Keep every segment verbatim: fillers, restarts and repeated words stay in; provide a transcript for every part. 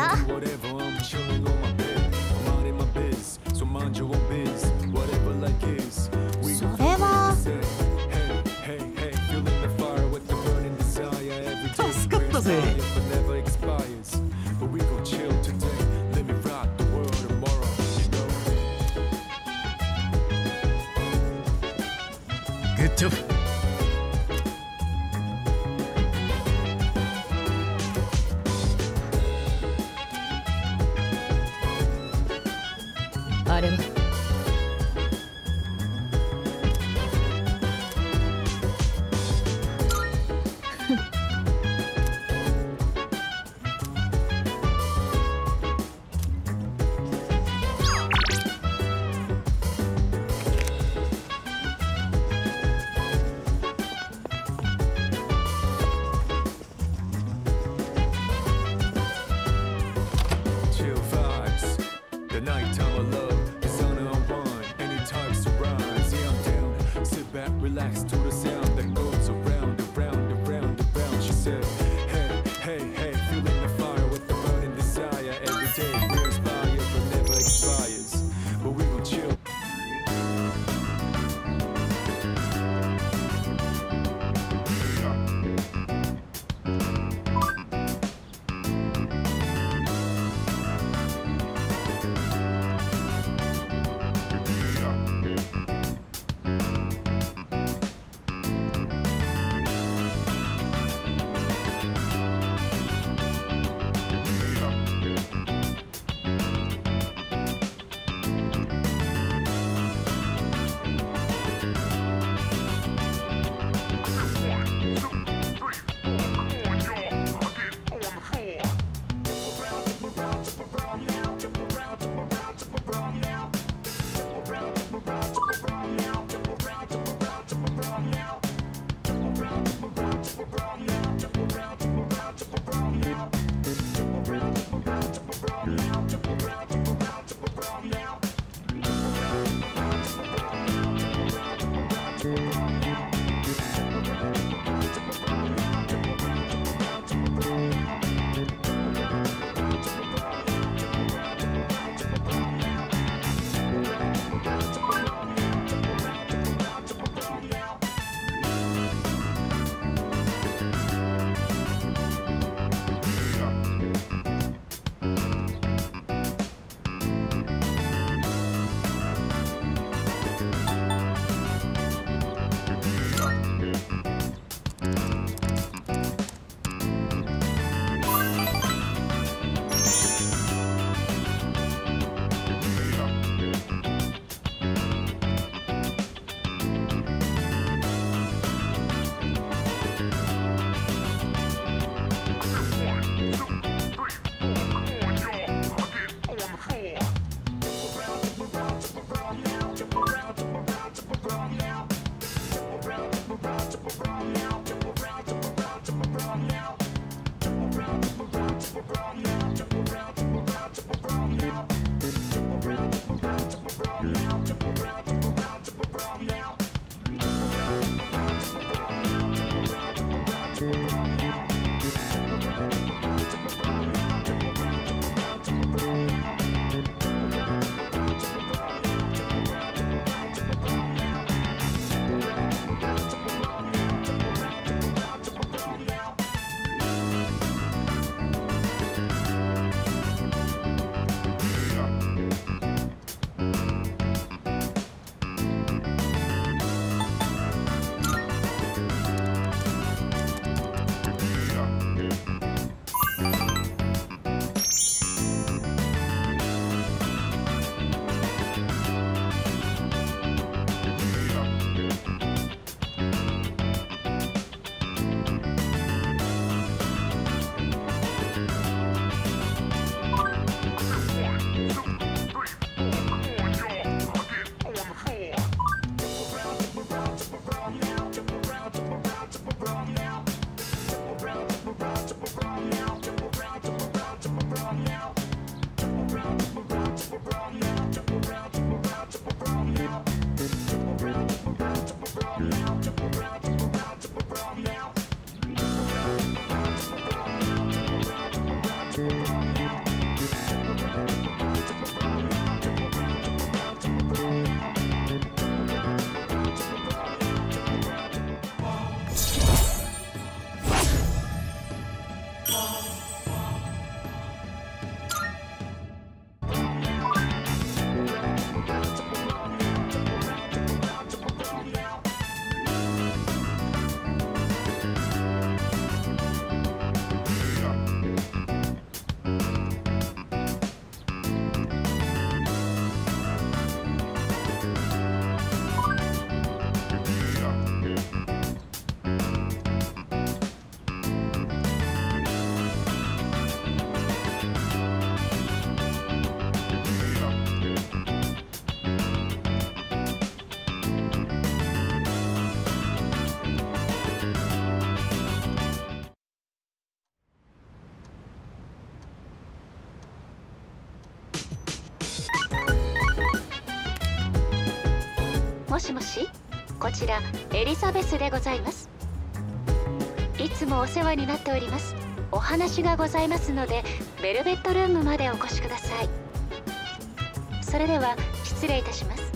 な。それは助かったぜ。グッジョブ。 あれはもしもし、こちらエリザベスでございます。いつもお世話になっております。お話がございますのでベルベットルームまでお越しください。それでは失礼いたします。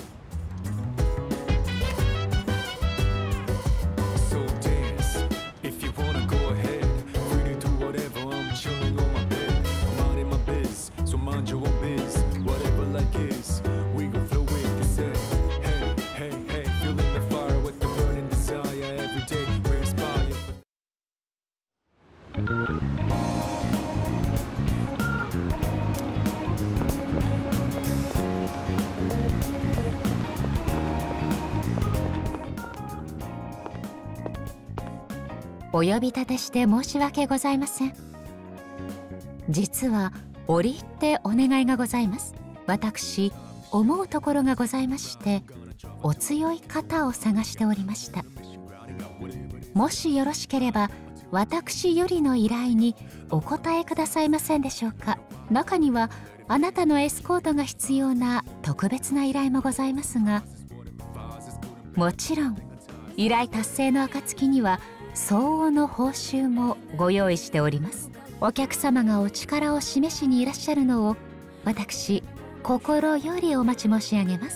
お呼び立てして申し訳ございません。実は折り入ってお願いがございます。私思うところがございまして、お強い方を探しておりました。もしよろしければ私よりの依頼にお答えくださいませんでしょうか。中にはあなたのエスコートが必要な特別な依頼もございますが、もちろん依頼達成の暁には相応の報酬もご用意しております。お客様がお力を示しにいらっしゃるのを私心よりお待ち申し上げます。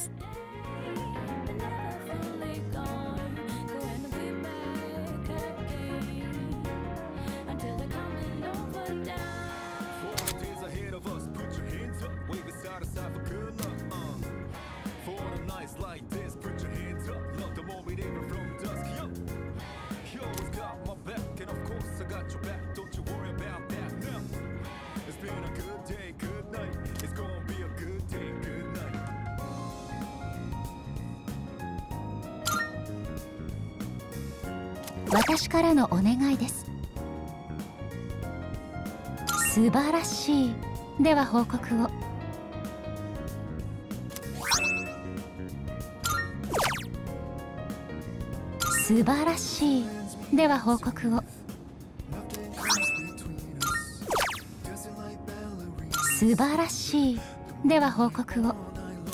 私からのお願いです。素晴らしい。では報告を。素晴らしい。では報告を。素晴らしい。では報告を。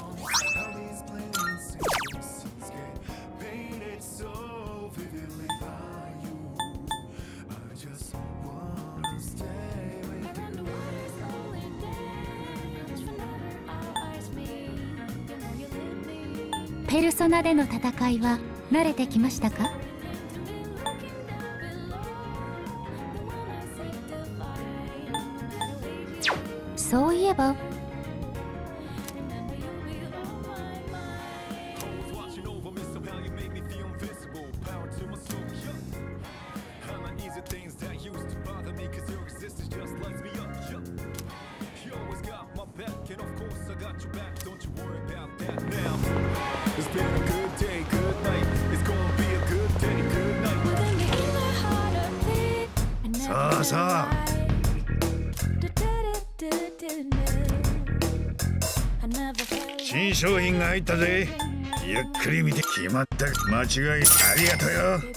ペルソナでの戦いは慣れてきましたか？そういえばさあさあ、新商品が入ったぜ。ゆっくり見て。決まった。間違いありがと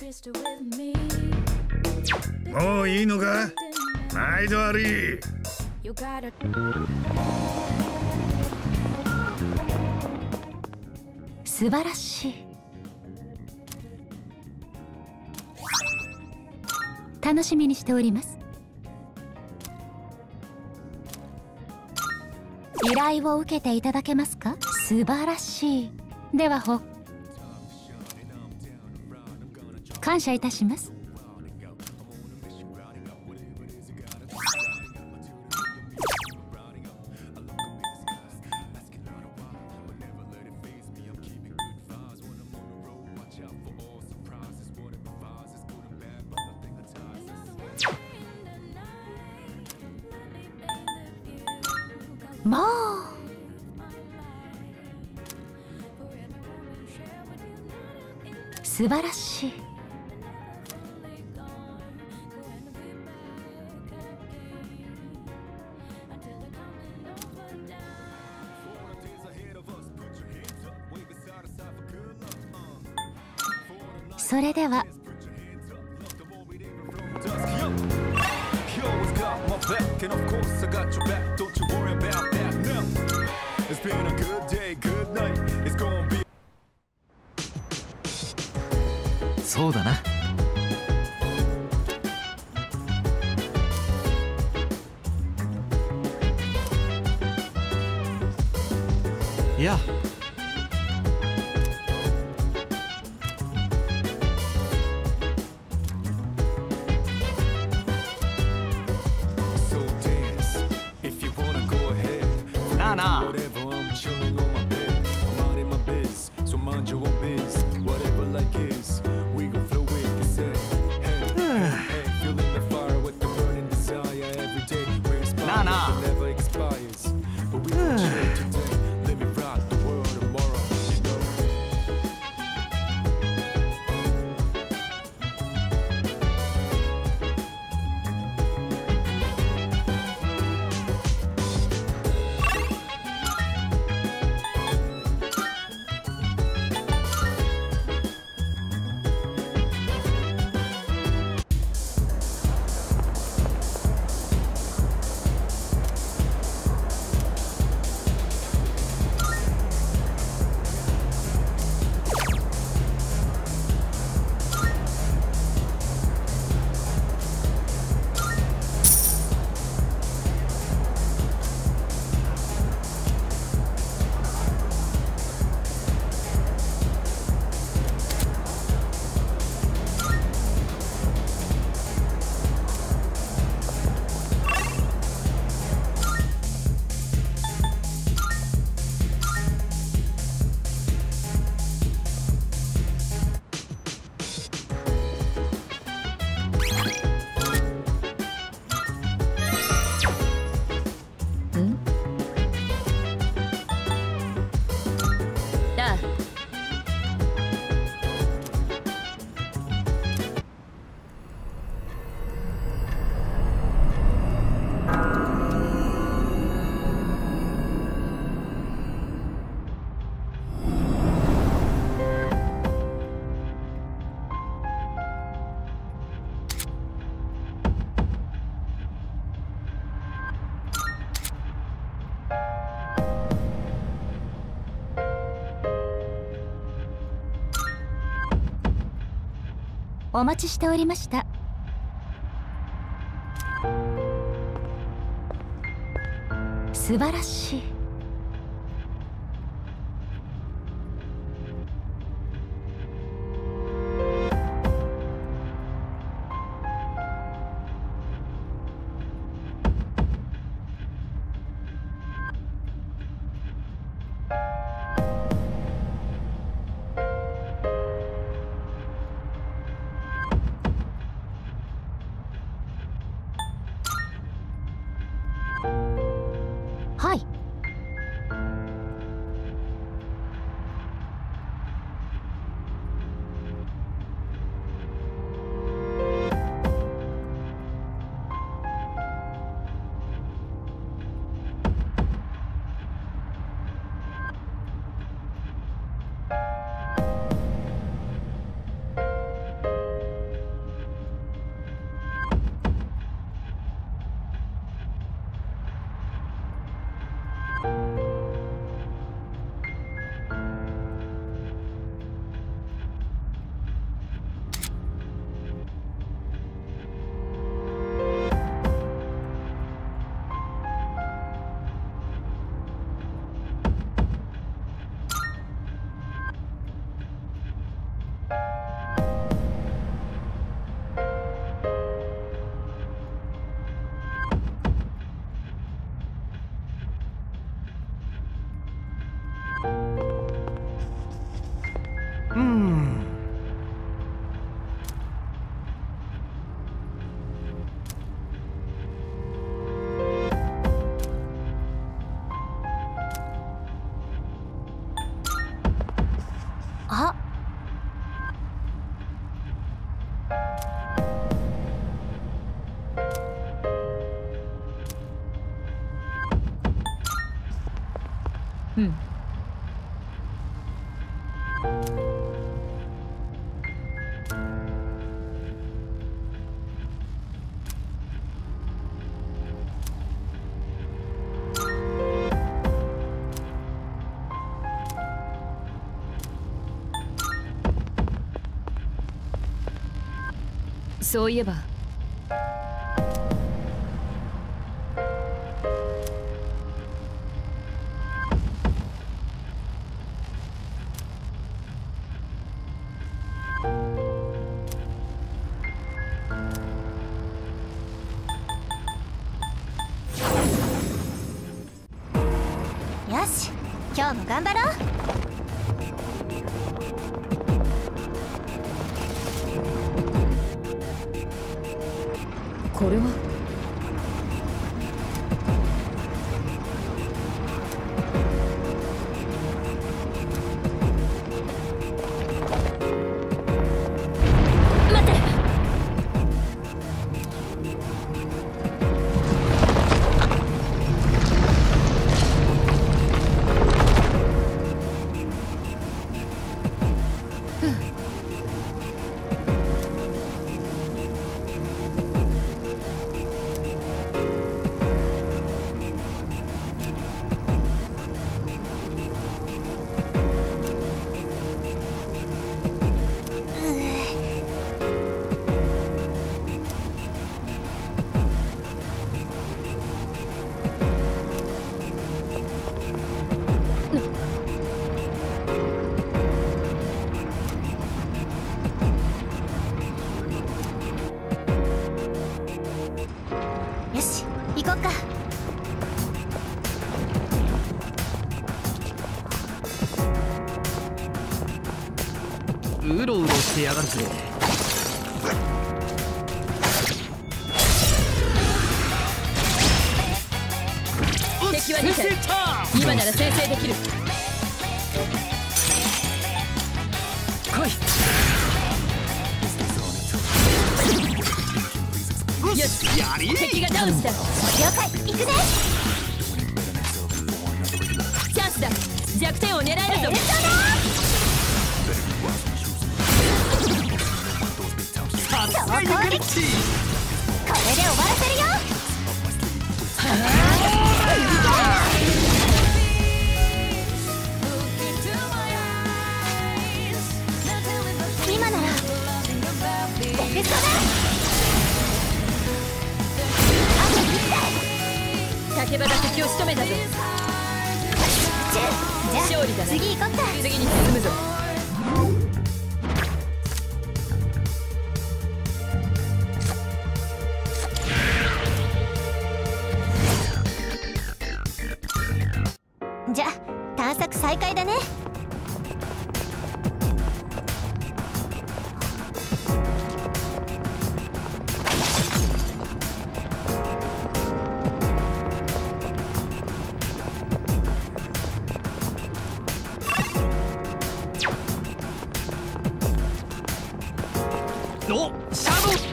よ。もういいのか、毎度あり。 素晴らしい。楽しみにしております。依頼を受けていただけますか？素晴らしい。ではほ感謝いたします。もう素晴らしい。それではそうだな。いや。なあなあ。なあなあ。 お待ちしておりました。素晴らしい。はい。 うん。 あ。うん。 そういえばよし、今日も頑張ろう。 これはよし、行こっか。 うろうろしてやがるぜ。 敵はに体。今なら先制できる。 来い。 よし、 やり敵がダウンした。 了解、行くね。 チャンスだ。弱点を狙えるぞ。 エルトさすがユカリッチ。 これで終わらせるよ。今ならエルトだ。 竹場が敵を仕留めたぞ。 じゃあ勝利だな。 次行こっか。 次に進むぞ。 じゃあ探索再開だね。 お、シャドウ。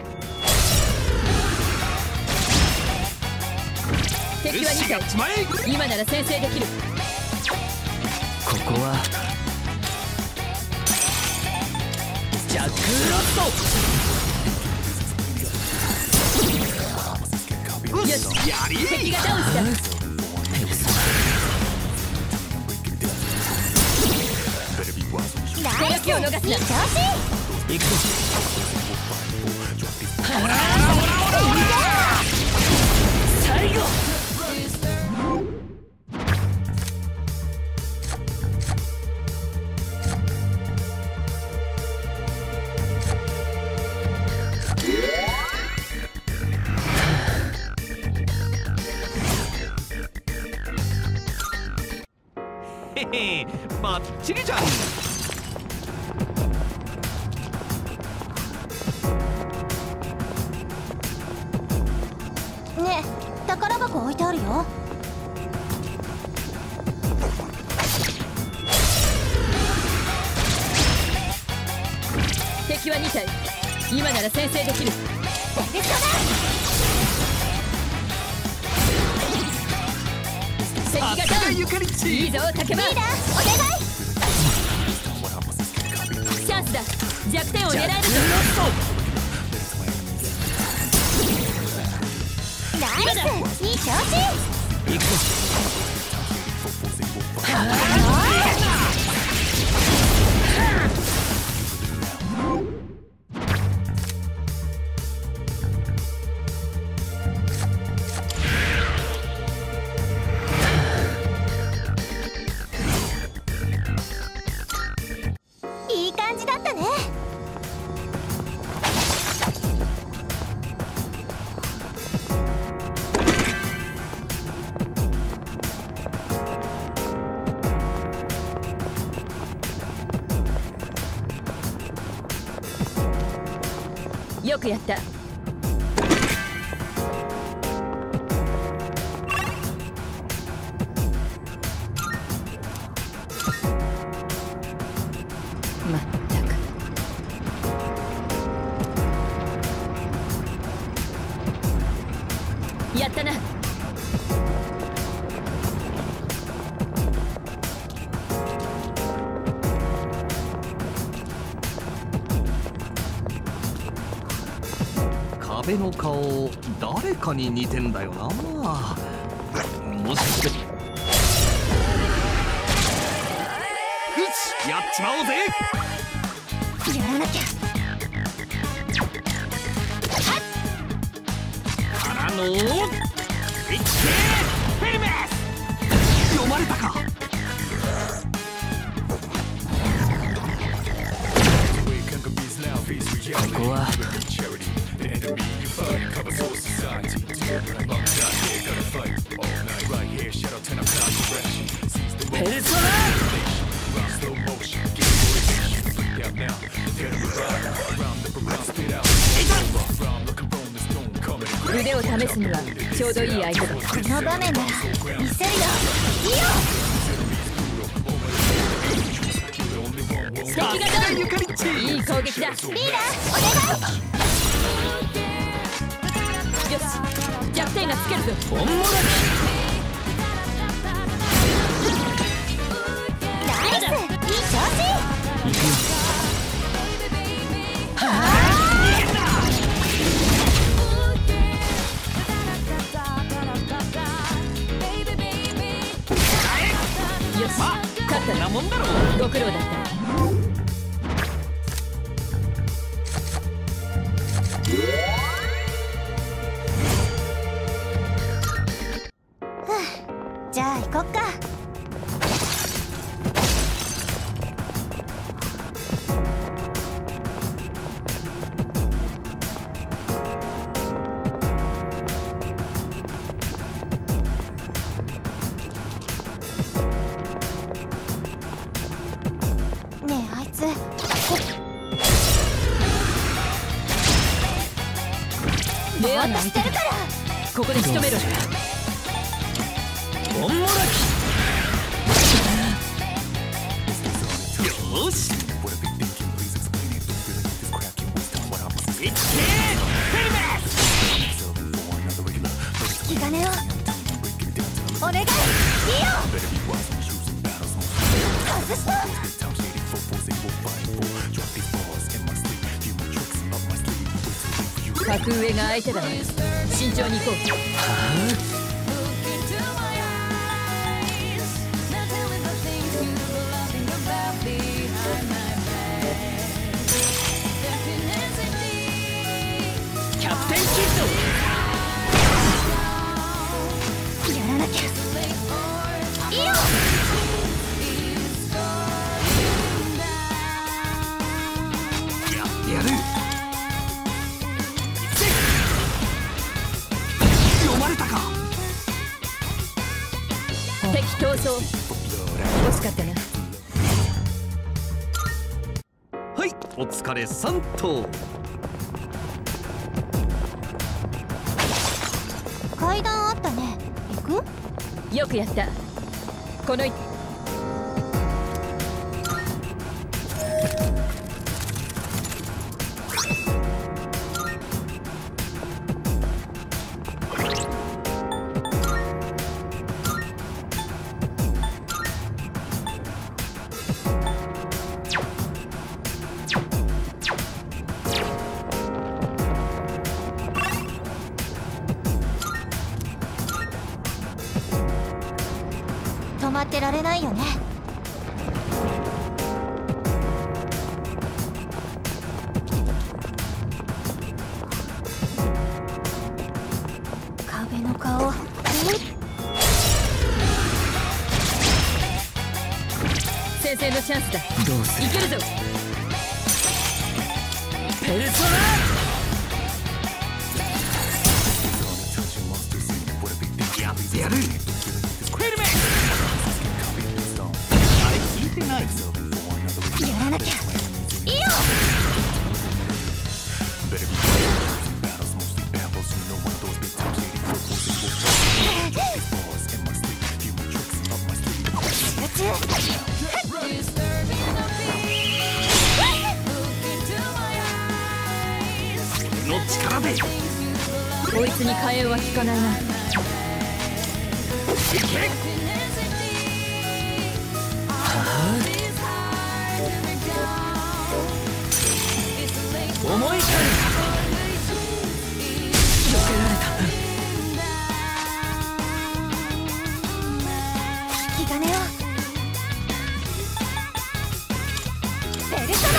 敵はに体。 ちまえ。 今なら先制できる。 ここはジャックロット。 よし、 やり。 敵がダウンした。 ナイス、 手を逃すな。 いい調子。 行くぞ。 最後。 へへ、バッチリじゃん。 ねえ、宝箱置いてあるよ。 敵はに体。今なら先制できる。 エルトだ。 敵がダウン。 ゆかりっち。 いいぞ、竹場。 リーダー、お願い。 チャンスだ。弱点を狙えるぞ。 ナイス、いい調子。 行くぞ。 よくやった。まったく。やったな。 壁の顔誰かに似てんだよな。もしかして、やっちまおうぜ。 やらなきゃ。 からのいってフェルメス。読まれたか。ここはペルソナ。 腕を試すにはちょうどいい相手だ。 この場面なら見せるよ。 敵がダウン。いい攻撃だ。 リーダーお願い。 よし、弱点がつけるぞ。 本物だ。 ナイス、いい調子。 行くよ。 よし、勝ったな。 もんだろ。 ご苦労だった。 じゃあ行こっか。ねえあいつレアなしてるから。 ここで仕留めろ。 本物だ。よし。いってフェルメス。 引き金をお願い。リオ外した。 格上が相手だ。慎重に行こう。 キャプテンキッド。 やらなきゃ。リオやってやる。読まれたか。 敵逃走。惜しかったな。 はい、お疲れさんと。 階段あったね。行く？ よくやった。このい止まってられないよね。壁の顔。 先制のチャンスだ。 どうする。 いけるぞ。 ペルソナ。やってやる。フェルメス。あれ聞いてない。 やらなきゃ。いいよ。 中。 の力でこいつに火炎は効かないな。 思い返る。避けられた。 引き金をベルトだ。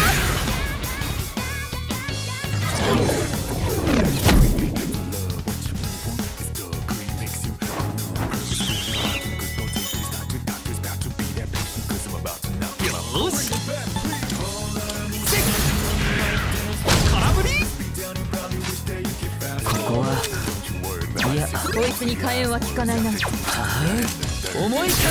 よし空振り。ここはいやこいつに火炎は効かないな。 思い返る。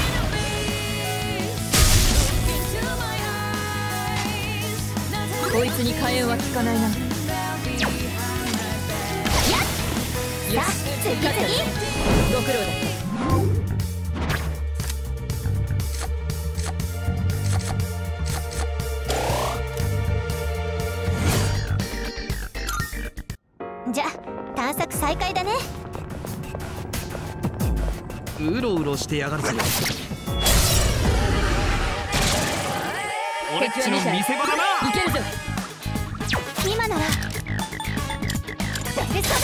こいつに火炎は効かないな。よし、 次々 ご苦労だった。 じゃあ探索再開だね。 うろうろしてやがるぞ。俺っちの見せ場だな。 いけるぞ。 今ならベルトだ。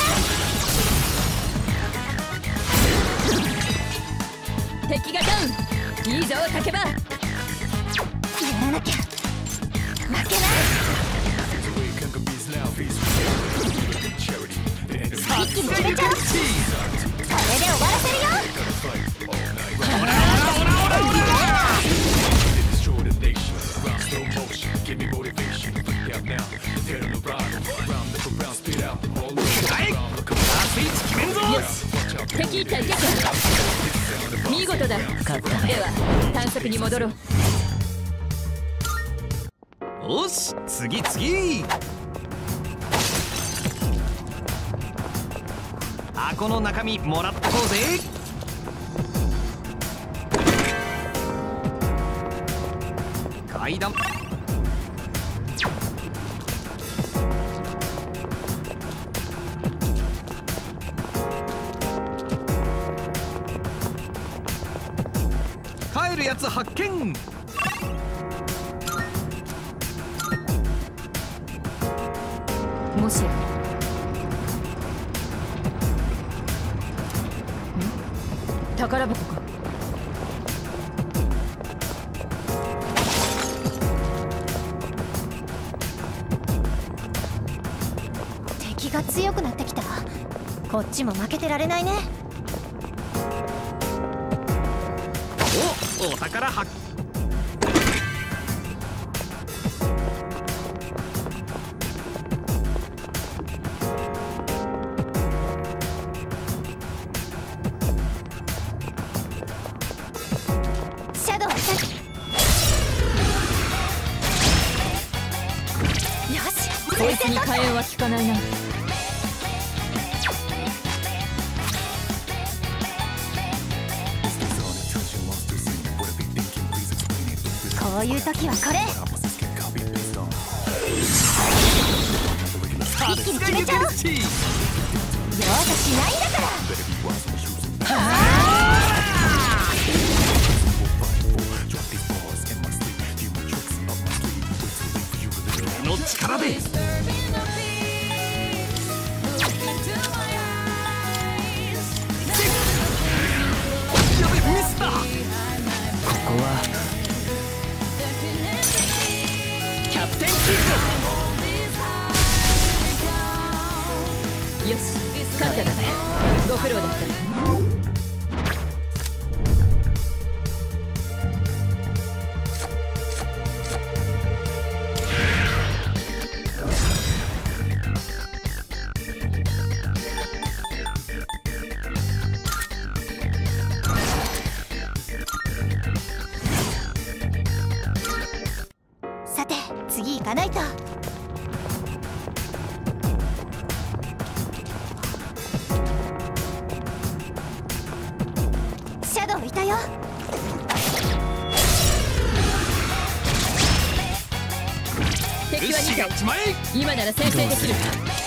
敵がダウン。いいぞ竹場。 やらなきゃ負けない。一気に決めちゃう。それで終わらせるよ。 敵一体ゲット。見事だ。 勝ったでは探索に戻ろう。 よし次次。箱の中身もらってこうぜ。階段。帰るやつ発見。 もしや宝箱か。 敵が強くなってきた。こっちも負けてられないね。 お、お宝発見。 シャドウアタック。よし、 こいつに火炎は効かないな。 こういう時はこれ。一気に決めちゃう。容赦しないんだから。 の力で。やべ、ミスった。ここはキャプテンキッよし、勝っただ。ご苦労だった。 さて次行かないと。シャドウいたよ。 敵はに体。 やっちまえ。 今なら先制できる。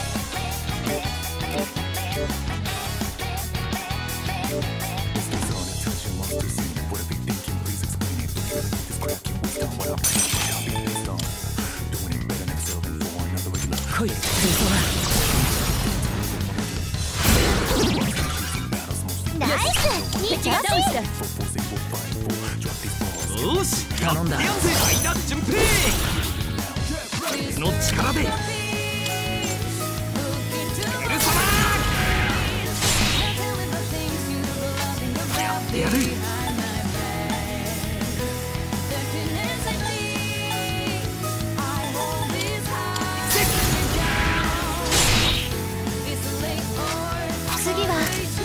来い。 ナイス。 敵がダウンした。 よし、頼んだ。やぜ、間順平。俺の力で。エルサマー。やってやる。 次は。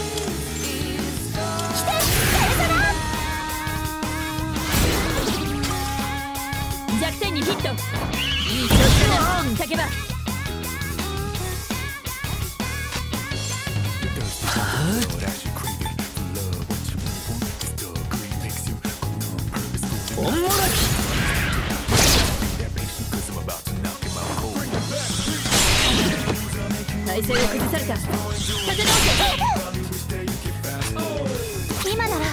弱点にヒット。いい調子だな、叫ば。 おもろき。 体勢を崩された。立て直せ。 今なら。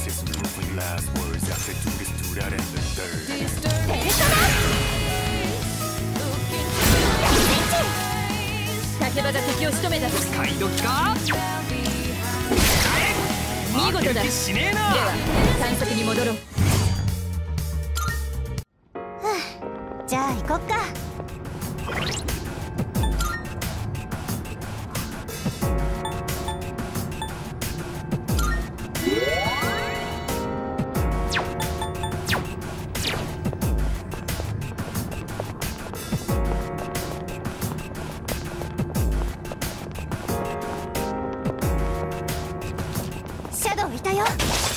竹場が敵を仕留めた。 使い時か。 見事だ。でしねえな。 は探索に戻ろう。 じゃあ行こっか。シャドウいたよ。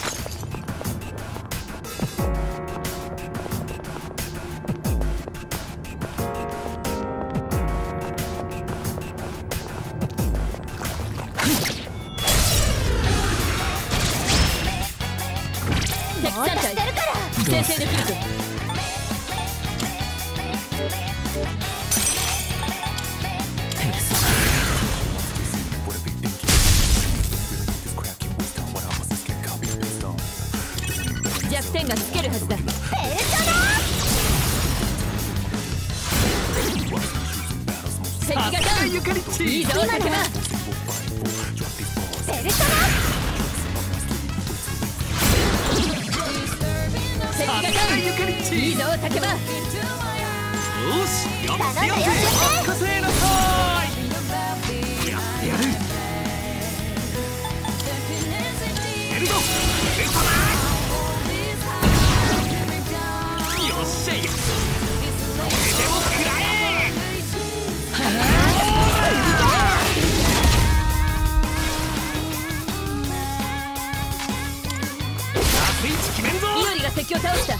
敵さん体先制できるぞ。弱点がつけるはずだ。 ペルソナ。 敵がダウン。いいぞ、竹場。 ペルソナ。 敵がダウン。いいぞ、竹場。 よし、やってやって。任せなさい。やってやる。やるぞ。エルサマー。よっしゃい。これでも食らえ。決めんぞ。 イオリが敵を倒した。 よ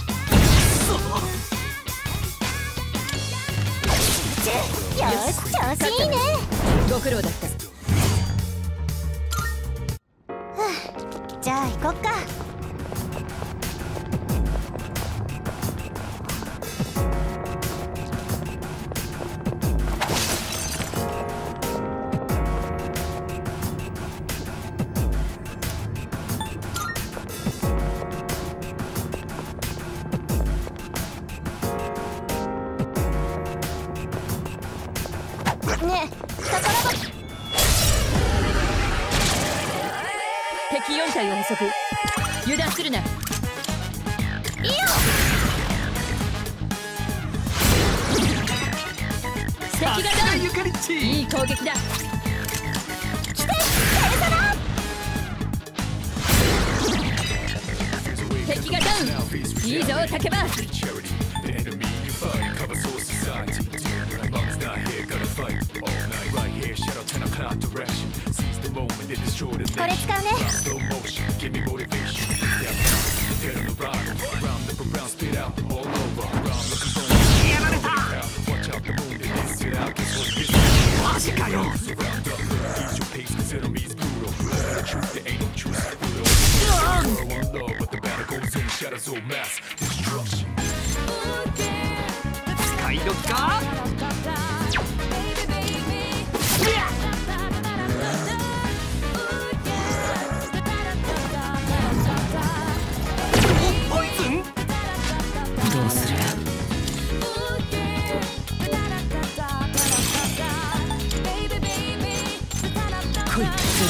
し、調子いいね。 ご苦労だった。 じゃあ行こっか。ねえ、宝箱。 敵よん体を捕捉。油断するな。いいよ。敵がダウン。いい攻撃だ。 来て、ペルソナ。 敵がダウン。いいぞ、竹場。 これ使うね。 やられた。マジかよ。使い時時か。ポイズン。 どうする？来い、進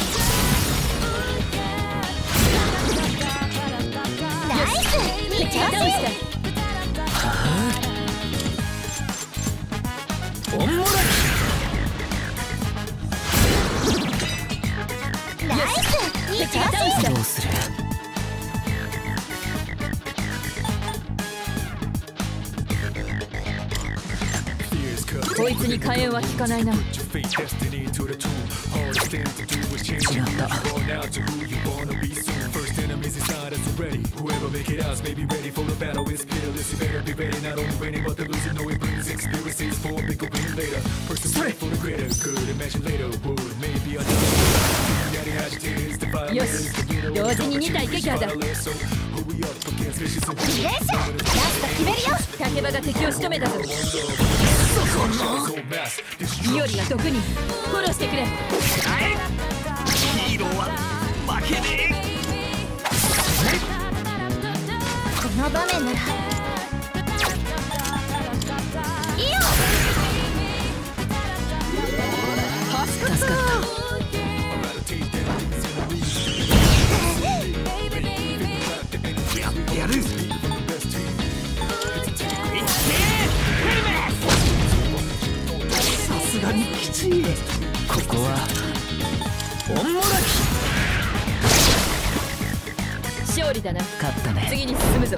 ナイス。いい調子。 おもろき。 ナイス。いい調子。 どうする？ こいつに火炎は効かないな。 違った。 よし、同時にに体撃破だ。 いい練習。ラスト決めるよ。 竹場が敵を仕留めたぞ。イオリが毒にフォローしてくれ。 ヒーローは負けねえ。 この場面ならいいよ。 助かった。 やってやる。さすがにきちい。 ここはおんもらき。 勝利だな。 勝ったね。 次に進むぞ。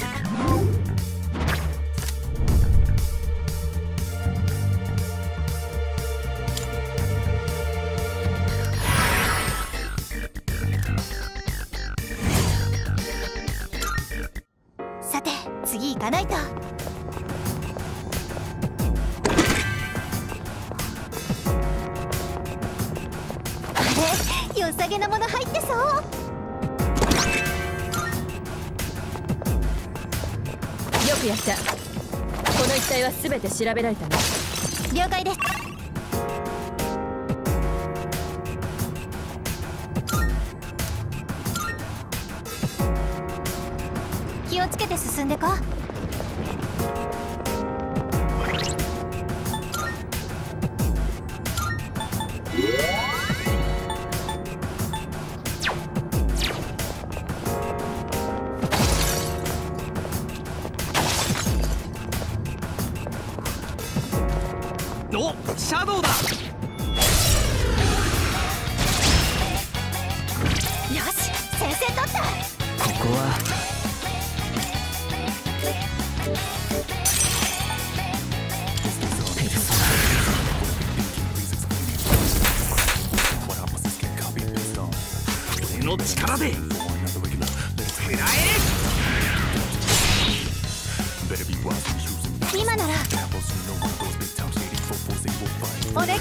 さて次行かないと。あれ、良さげなもの入ってそう。 よくやった。この一帯は全て調べられたね。 了解です。気をつけて進んでこ。 お、シャドウだ。 よし、先生取った。 ここはペルソ俺の力で食らえ。 今ならお願い。いいよ。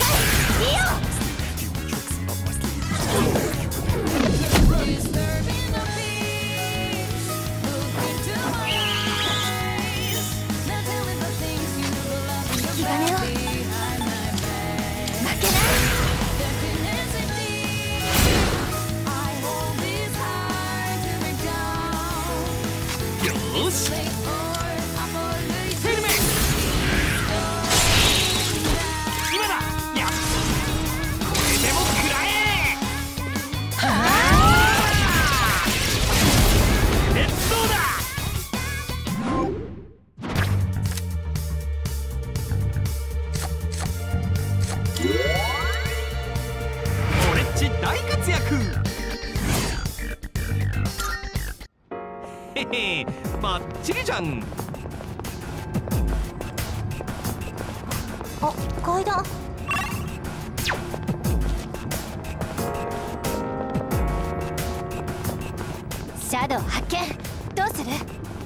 引き金を負けない。 よーし。へへ、バッチリじゃん。 あ、階段。シャドウ発見。どうする？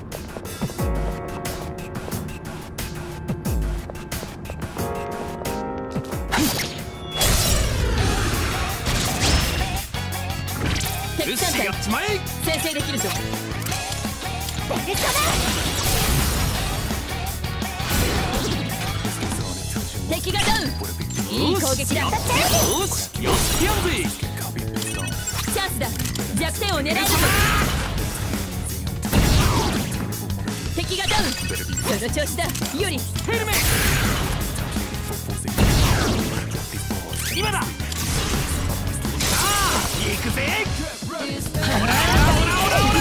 敵艦隊やっちまえ。 先制できるぞ。 ベルトだ。 敵がダウン。いい攻撃だ。 よしよしやるぜ。 チャンスだ。弱点を狙えるぞ。敵がダウン。その調子だ。よりヘルメ今だ。さあ行くぜ。ほらほらほらほら。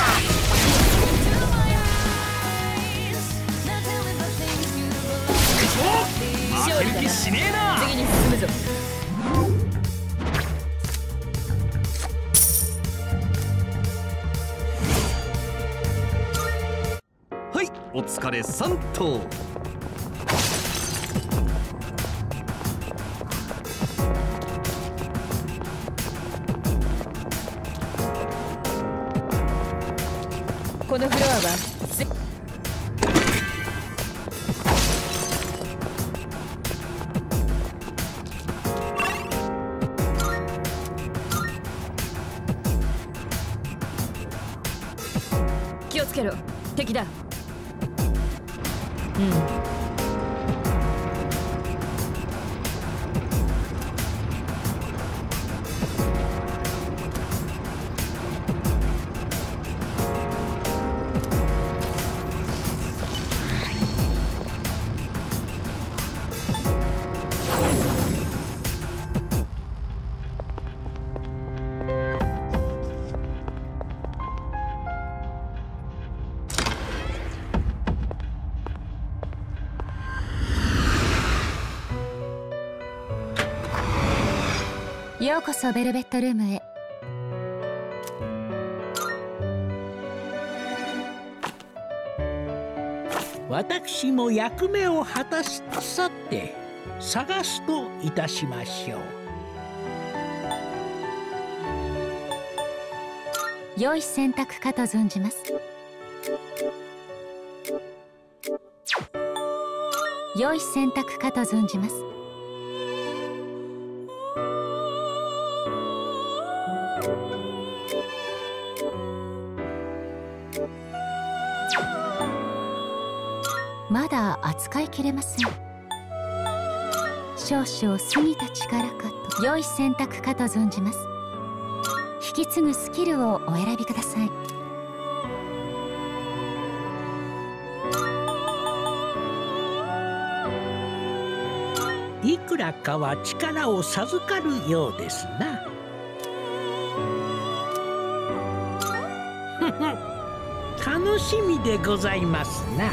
負ける気しねえな。 次に進むぞ。 はい、お疲れさんと。 このフロアは気をつけろ。敵だ。うん。 ようこそベルベットルームへ。 私も役目を果たし、さて探すといたしましょう。良い選択かと存じます。良い選択かと存じます。まだ扱いきれません。少々過ぎた力かと。良い選択かと存じます。引き継ぐスキルをお選びください。 いくらかは力を授かるようですな。楽しみでございますな。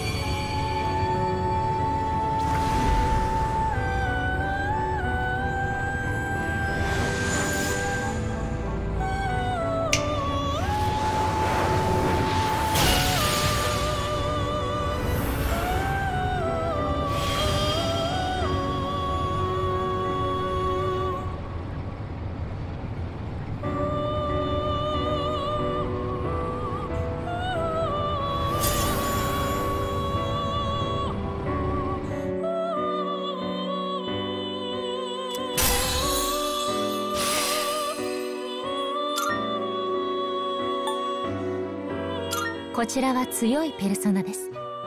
こちらは強いペルソナです。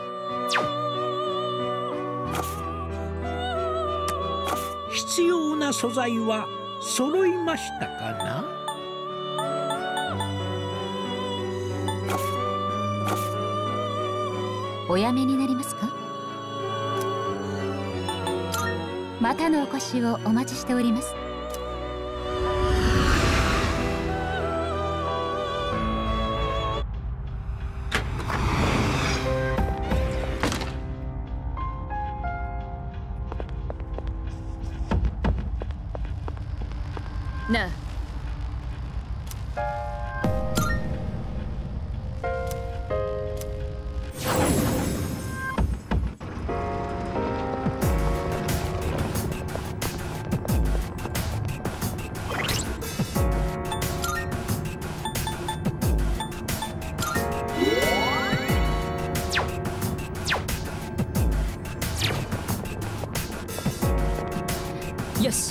必要な素材は揃いましたかな。 おやめになりますか。またのお越しをお待ちしております。 なあ。よし。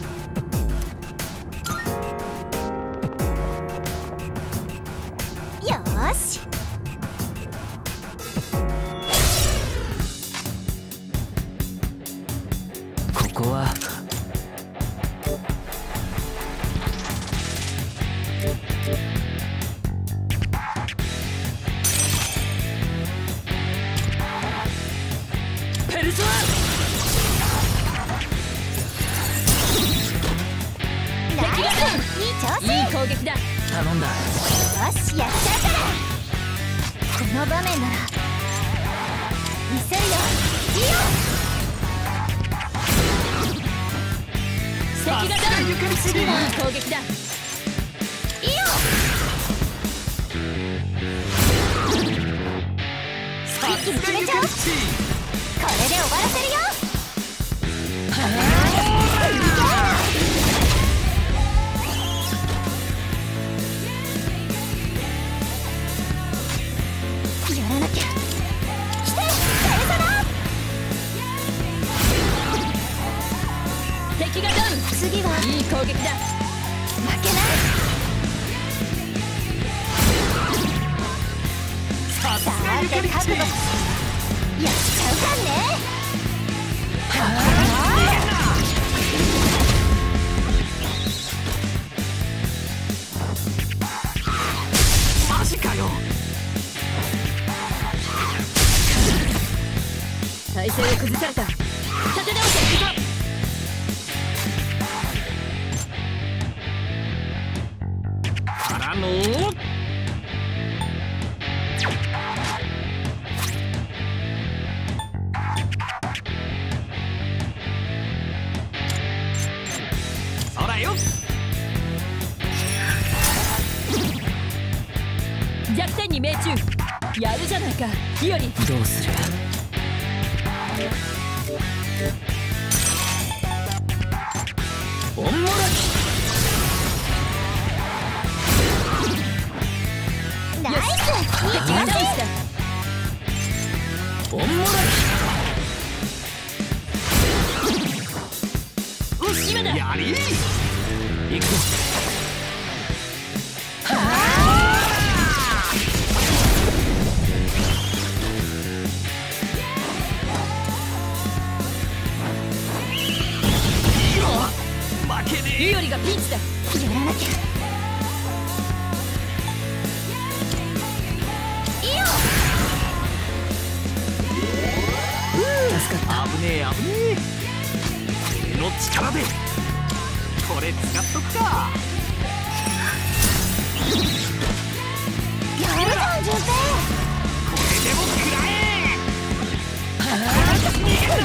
よーし。 撃だ。 頼んだ。 よしやっちゃうから。この場面なら見せるよ。いいよ。 敵がダウン。次はいい攻撃だ。 いいよ。一気に決めちゃう。これで終わらせるよ。やらなきゃ。来て、誰かだ。 敵がダウン。 次はいい攻撃だ。 負けない。さあ、で覚悟。やっちゃうかんね。 マジかよ。 体勢を崩された。立て直していくぞ。 からのそらよ。 弱点に命中。やるじゃないか日和。 どうする。 おんもらナイス。 敵がダウンした。 きおんもらき今だ。 やり行くぞ。 日和がピンチだ。 やらなきゃ。いいよ。 助かった。 危ねえ危ねえ。手の力でこれ使っとくか。 やるじゃん、順平。 これでも食らえ。 逃げんな。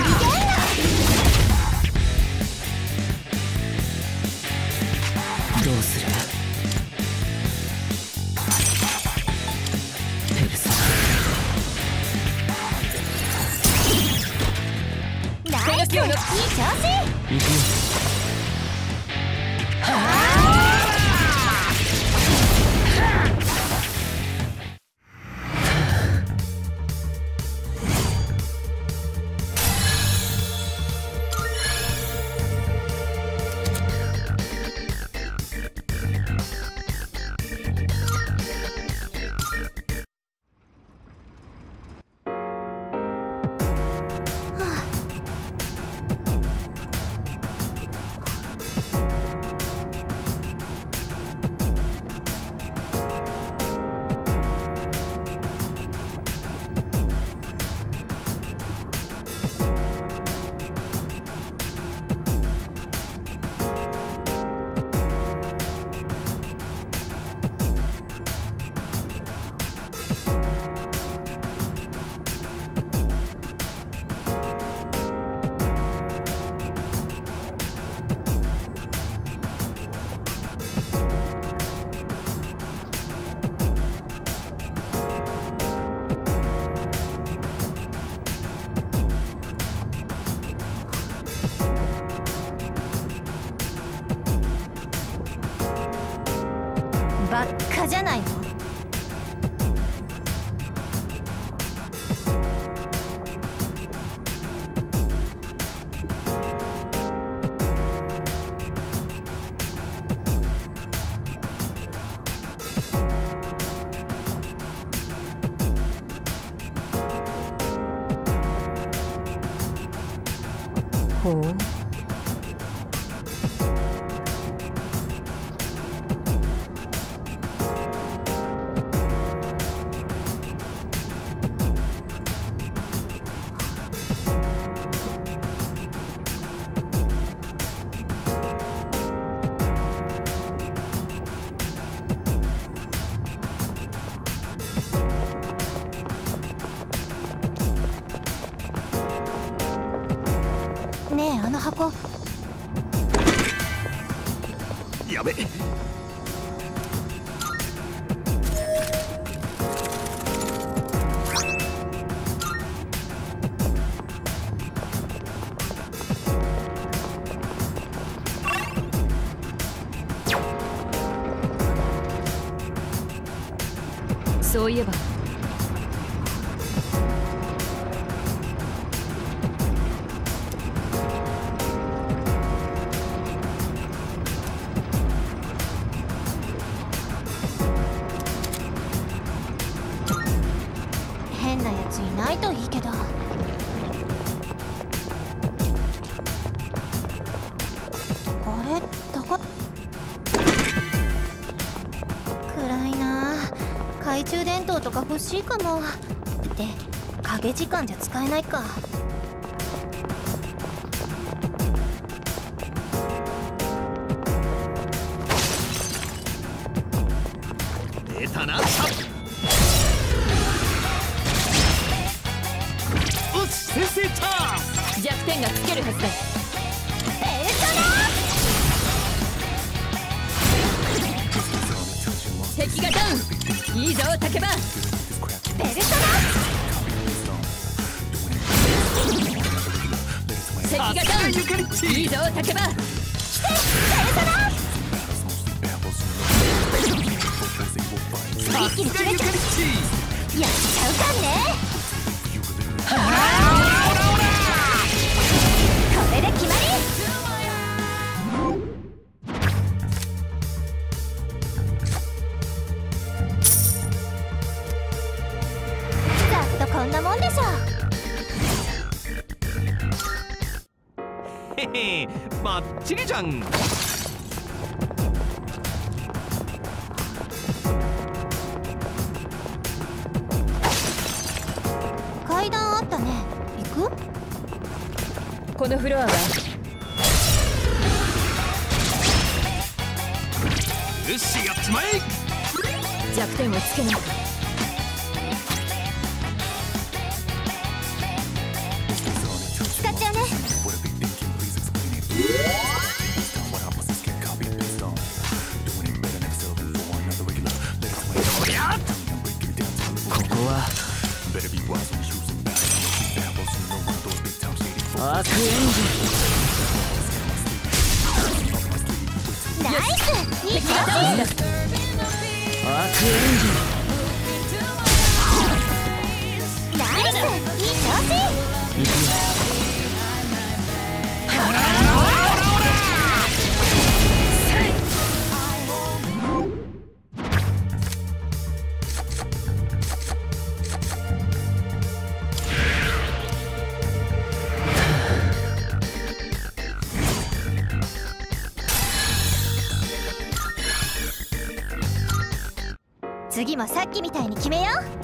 どうする。ペルソナイス。いい調子。 ナ。行くよ。 ばっかじゃないの。 ほう。 ねえ、あの箱やべ。 そういえば変なやついないといいけど。あれ、高っ。暗いな。懐中電灯とか欲しいかも。って影時間じゃ使えないか。 出たな。おし、先制チャンス。 弱点がつけるはずだ。 ペルソナ。 敵がダウン。いいぞ竹場。 ペルソ敵がダウン。いいぞ竹場。 さすがゆかりっち。 ナ。やっちゃうかんね。これで決まり。ざっとこんなもんでしょ。 へへ、バッチリじゃん。 階段あったね。行く？ このフロアはよし、やっちまえ。 弱点をつけないか。 使っちゃうね。 こりゃここはアークエンジナイス。いい調子。 ンアークエンジナイス。いい調子。 ン行くよ。 次もさっきみたいに決めよう。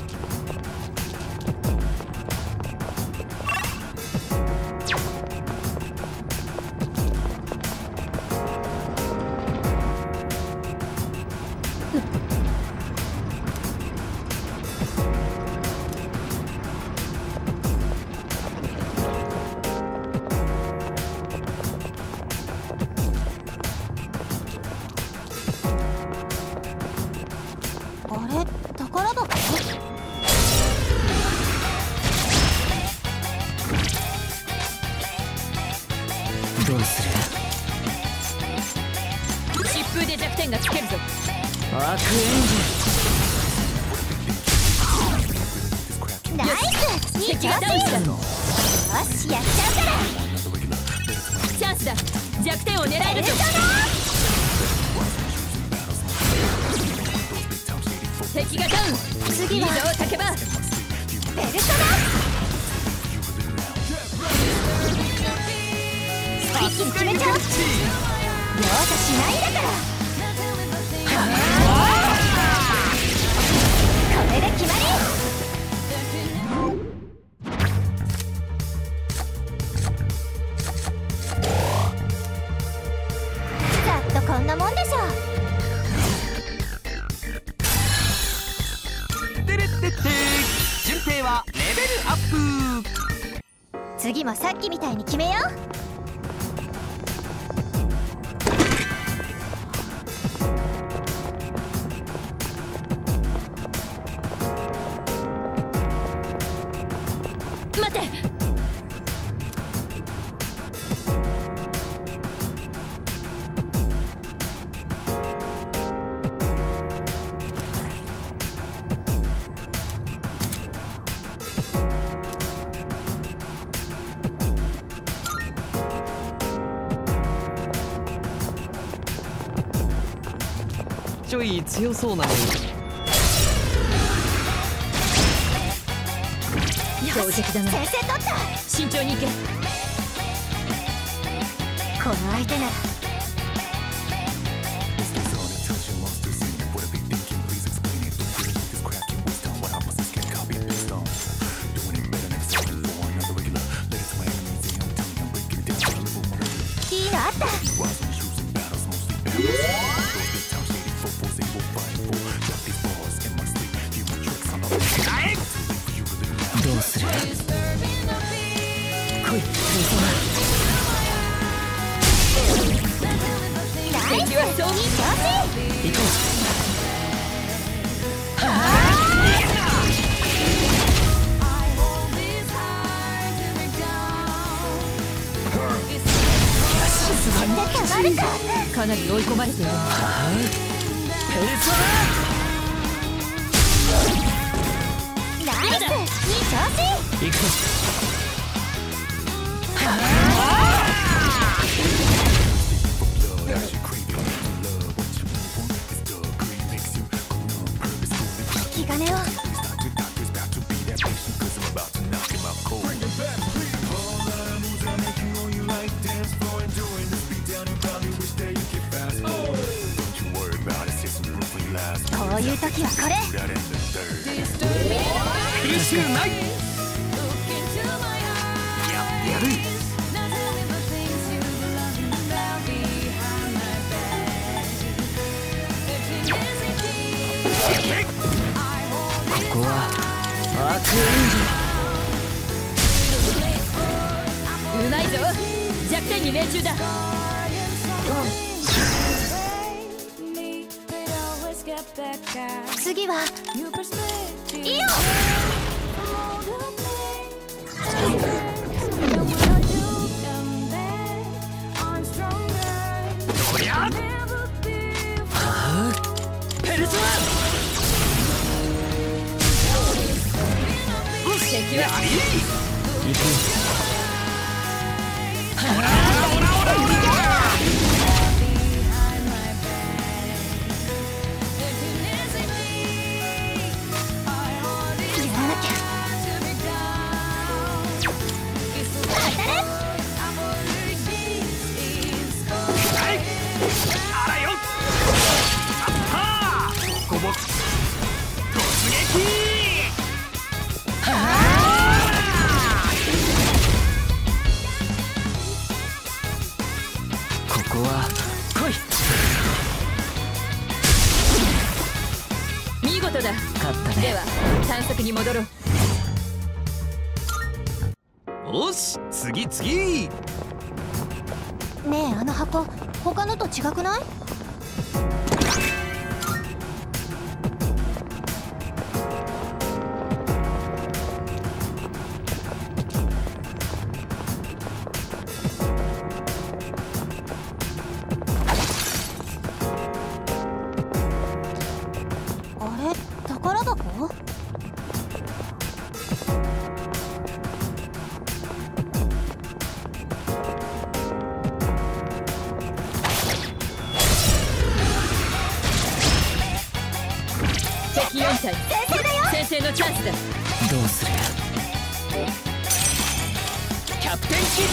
あれ、宝箱？ どうする？ 疾風で弱点がつけるぞ。 アークエンジンナイス。いい調子。 敵がダウンした。 よし、やっちゃうから。 チャンスだ。弱点を狙えるぞ。敵がダウン。 次はいいぞ竹場。 ペルソナ。一気に決めちゃう。容赦しないんだから。これで決まり。ざっとこんなもんでしょ。 はレベルアップ。 次もさっきみたいに決めよう。 待て。 ちょい強そうなのに。 強敵だな。 先生取った。 慎重に行け。 この相手ならいいのあった。 どうする？来い、 ナイス。いい調子。 行こたまるか。 かなり追い込まれている。 ペルソナイス。いい調子。 ナ行くぞ。 引き金を。こういう時はこれ。 苦しくない。やってやる。 ここはアークエンジン。 うまいぞ。弱点に命中だ。 次はいいよ。 そりゃペルソ敵はナ行く。ここは来い。 見事だ。 勝ったね。 では探索に戻ろう。 よし、次次。 ねえ、あの箱他のと違くない？あれ、宝箱？ 敵よん体。先生のチャンスだ。 どうする？ キャプテンキッ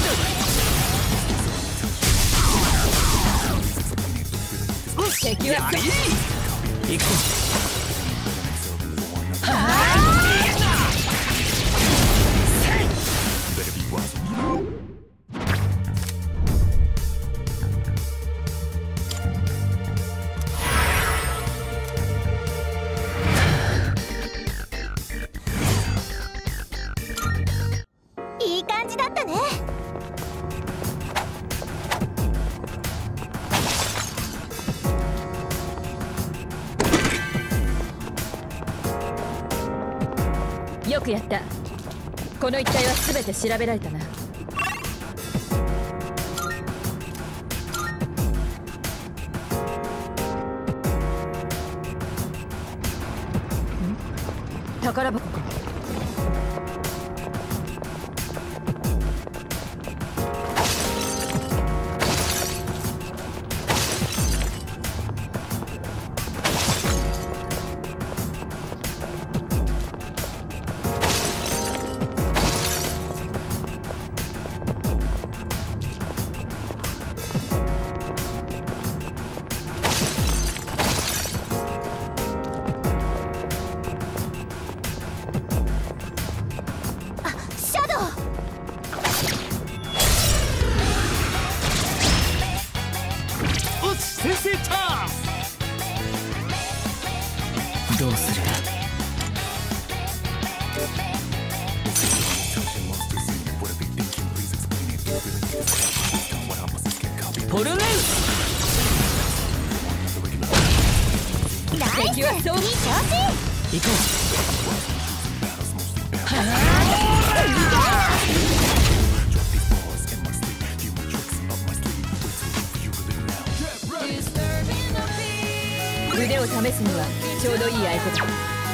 ド。 敵は行くぞ。 よくやった。この一帯は全て調べられたな。宝箱か。 先制チャンス。 どうする？ ポルネウス。 ナイス、 敵はそういい調子。 行こ腕を試すにはちょうどいい相手だ。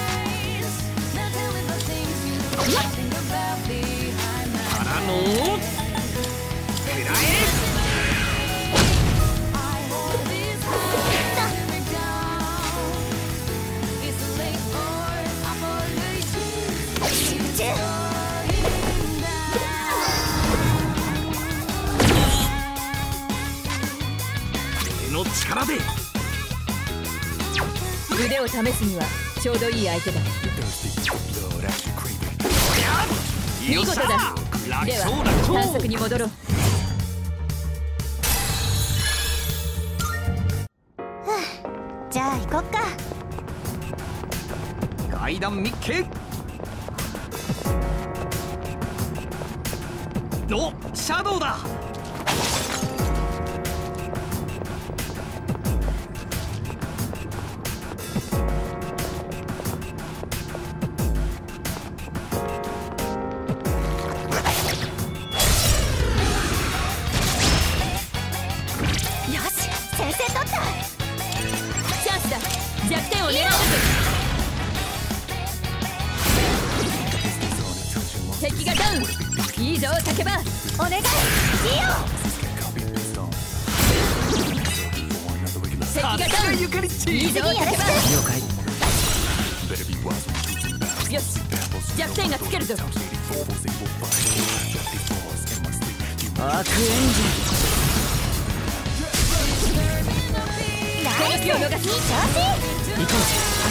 からのくらえ。俺の力で。 腕を試すにはちょうどいい相手だ。見事だ。では探索に戻ろう。 じゃあ行こっか。 階段密径。お、シャドウだ。 弱点を狙うぞ。敵がダウン。いいぞ竹場、 お願い、ジ敵がダウン。いいぞ竹場。 了解。 よし、弱点がつけるぞ。 アークエンジン。 ナイス、いい調子。 行こう。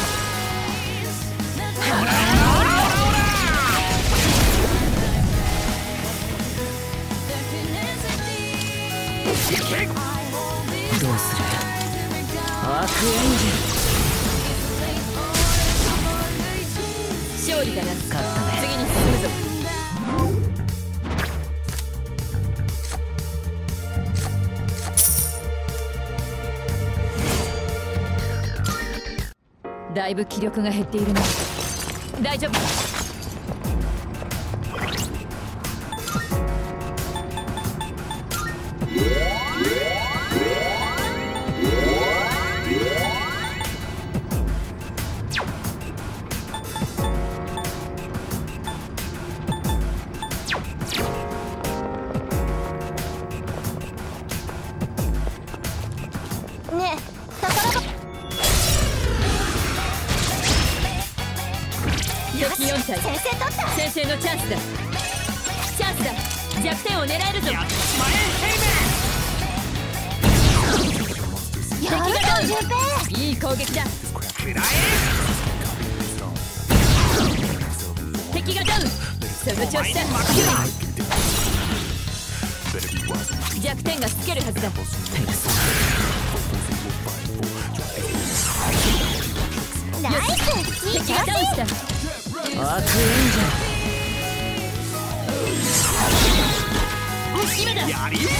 どうする？アークエンジン。 勝利だな。 勝ったね。 次に進むぞ。だいぶ気力が減っているな。大丈夫。 ねえ、宝箱。 敵よん体。 先制取った。 先制のチャンスだ。チャンスだ。弱点を狙えるぞ。 やっちまえヘイメやるぞ、順平。 いい攻撃だ。 ン。くら敵がダウン。その調子だ。弱点がつけるはずだ。 ナイス、いい敵調子。 がダウンした。 アークエンジ今だ。 え。やり。 ン。行くよ。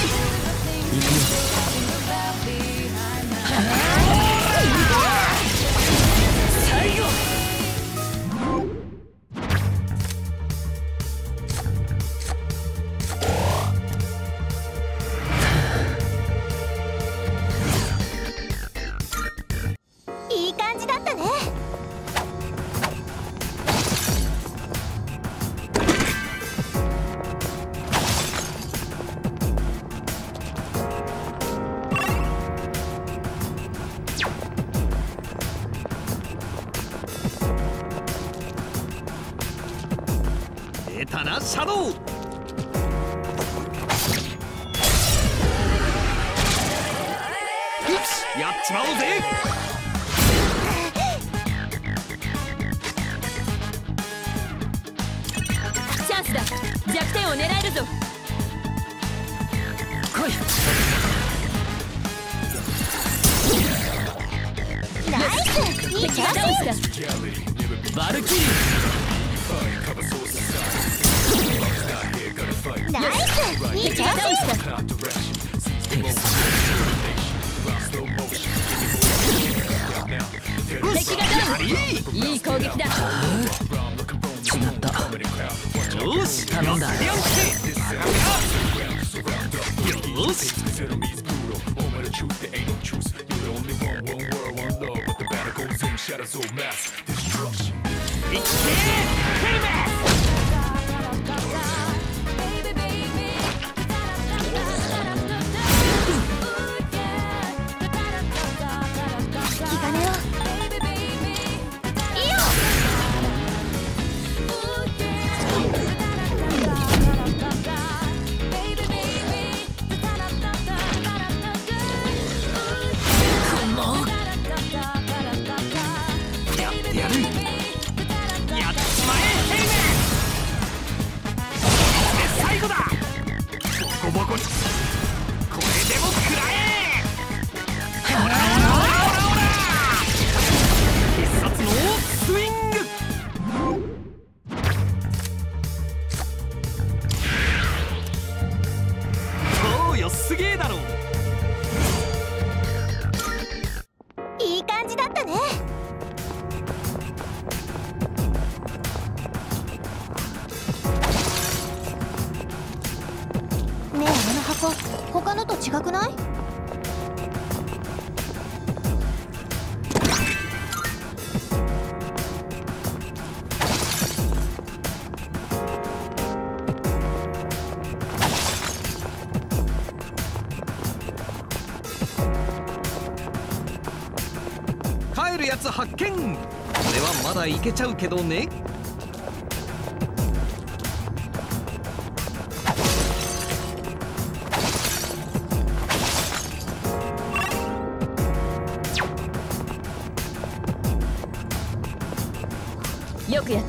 最後。 たなシャドウ。やっちまおうぜ。 チャンスだ。弱点を狙えるぞ。 来い。 ナイス、いいチャンスだ。 バルキリナイス、いいチャンスだ。 敵がダウン。いい攻撃だ。 違った。 よし、 頼んだ。 よし。すげえだろ。 いい感じだったね。ねえ、あの箱他のと違くない？ 帰るやつ発見。これはまだいけちゃうけどね。 よくやった。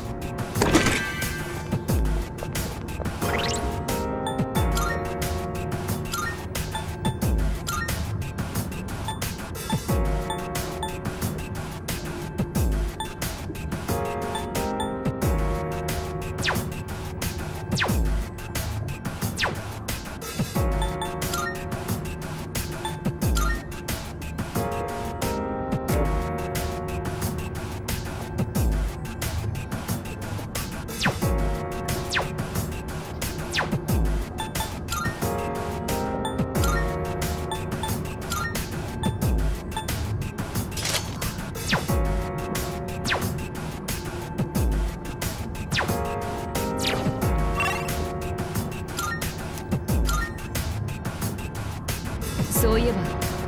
そういえば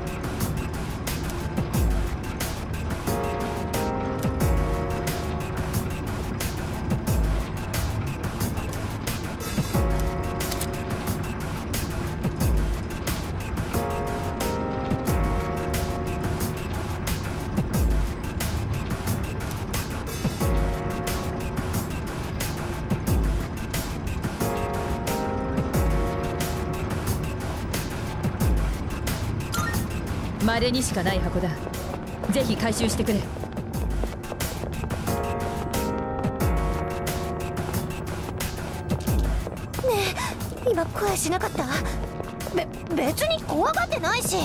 稀にしかない箱だ。ぜひ回収してくれ。 ねえ、今声しなかった？べ、別に怖がってないし。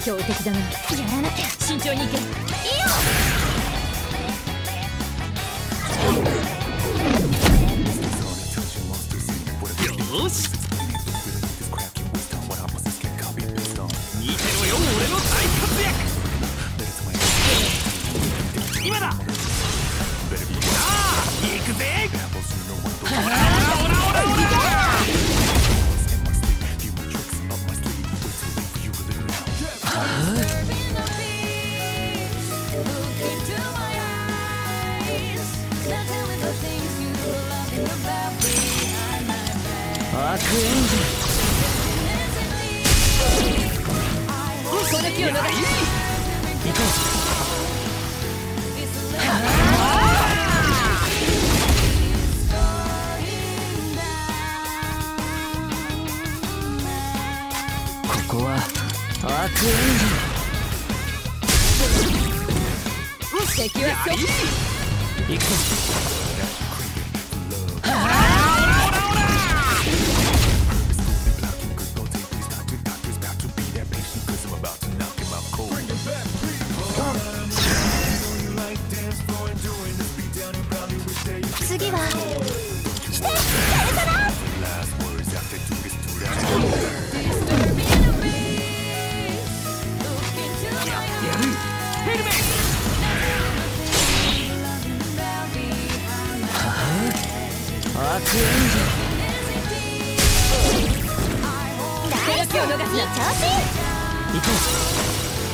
強敵だな。やらなきゃ。慎重に行け。いいよ。 よし、見てろよ俺の大活躍。今だ。さあ行くぜ。オラオラオラオラオラ。 アークエンジン。 この気を逃し。行こう。ここはアークエンジン。 敵はそっち。 行くぞ。 次は来て、やるかな。 やるヘルメット。アークエンジン。 ナイス。手を逃すな。 いい調子。 行こう。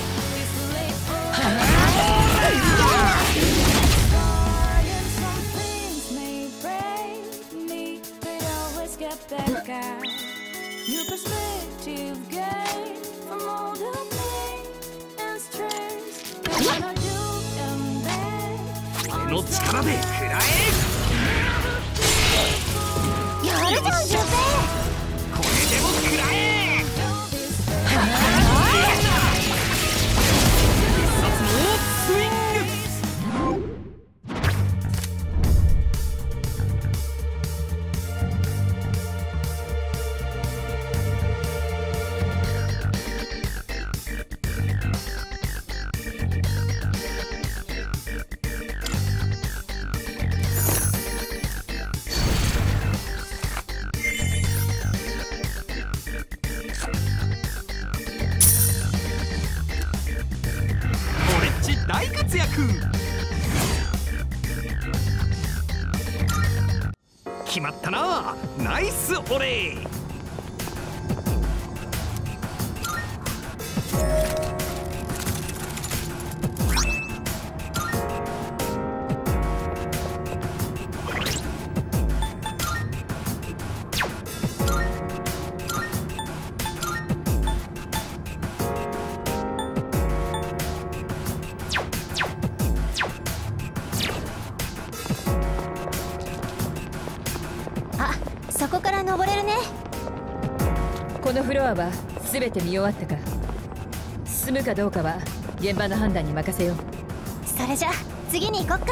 俺の力で食らえ。 やるじゃん、ジュペ。 これでも食らえ。必殺のスイング。大活躍。決まったな。ナイスオレー。 そこから登れるね。 このフロアは全て見終わったか。進むかどうかは現場の判断に任せよう。 それじゃ次に行こっか。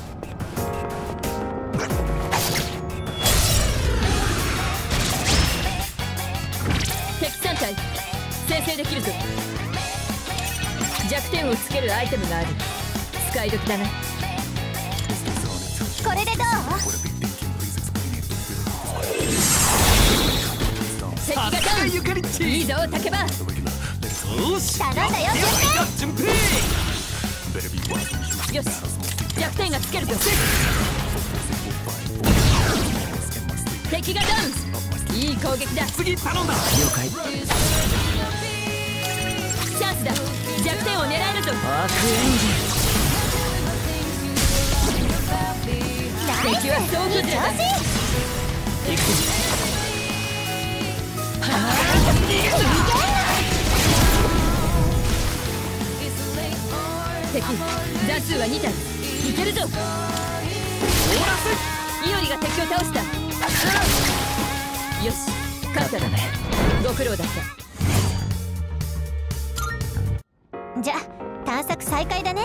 敵さん体先制できるぞ。弱点をつけるアイテムがある。使い時だな。 これでどう？ 敵がダウン。いいぞ竹場。 よし、 頼んだよ順平。 よし、弱点がつけるぞ。敵がダウン。いい攻撃だ。 次頼んだ。 了解。 チャンスだ。弱点を狙えるぞ。 アークエンジン。 敵は総崩れだ。 行くぞ。 敵残数はに体。いけるぞ。イオリが敵を倒した。よし、勝っただね。ご苦労だった。 じゃ探索再開だね。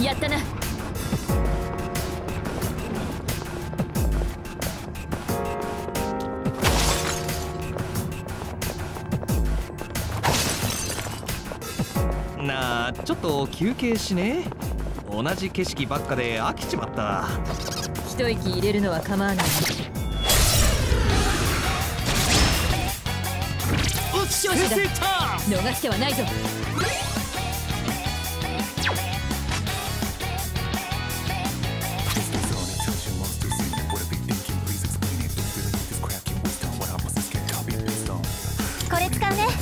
やったな。 なあ、ちょっと休憩しね。同じ景色ばっかで飽きちまった。 一息入れるのは構わない。勝者だ。逃してはないぞ。 これ使うね。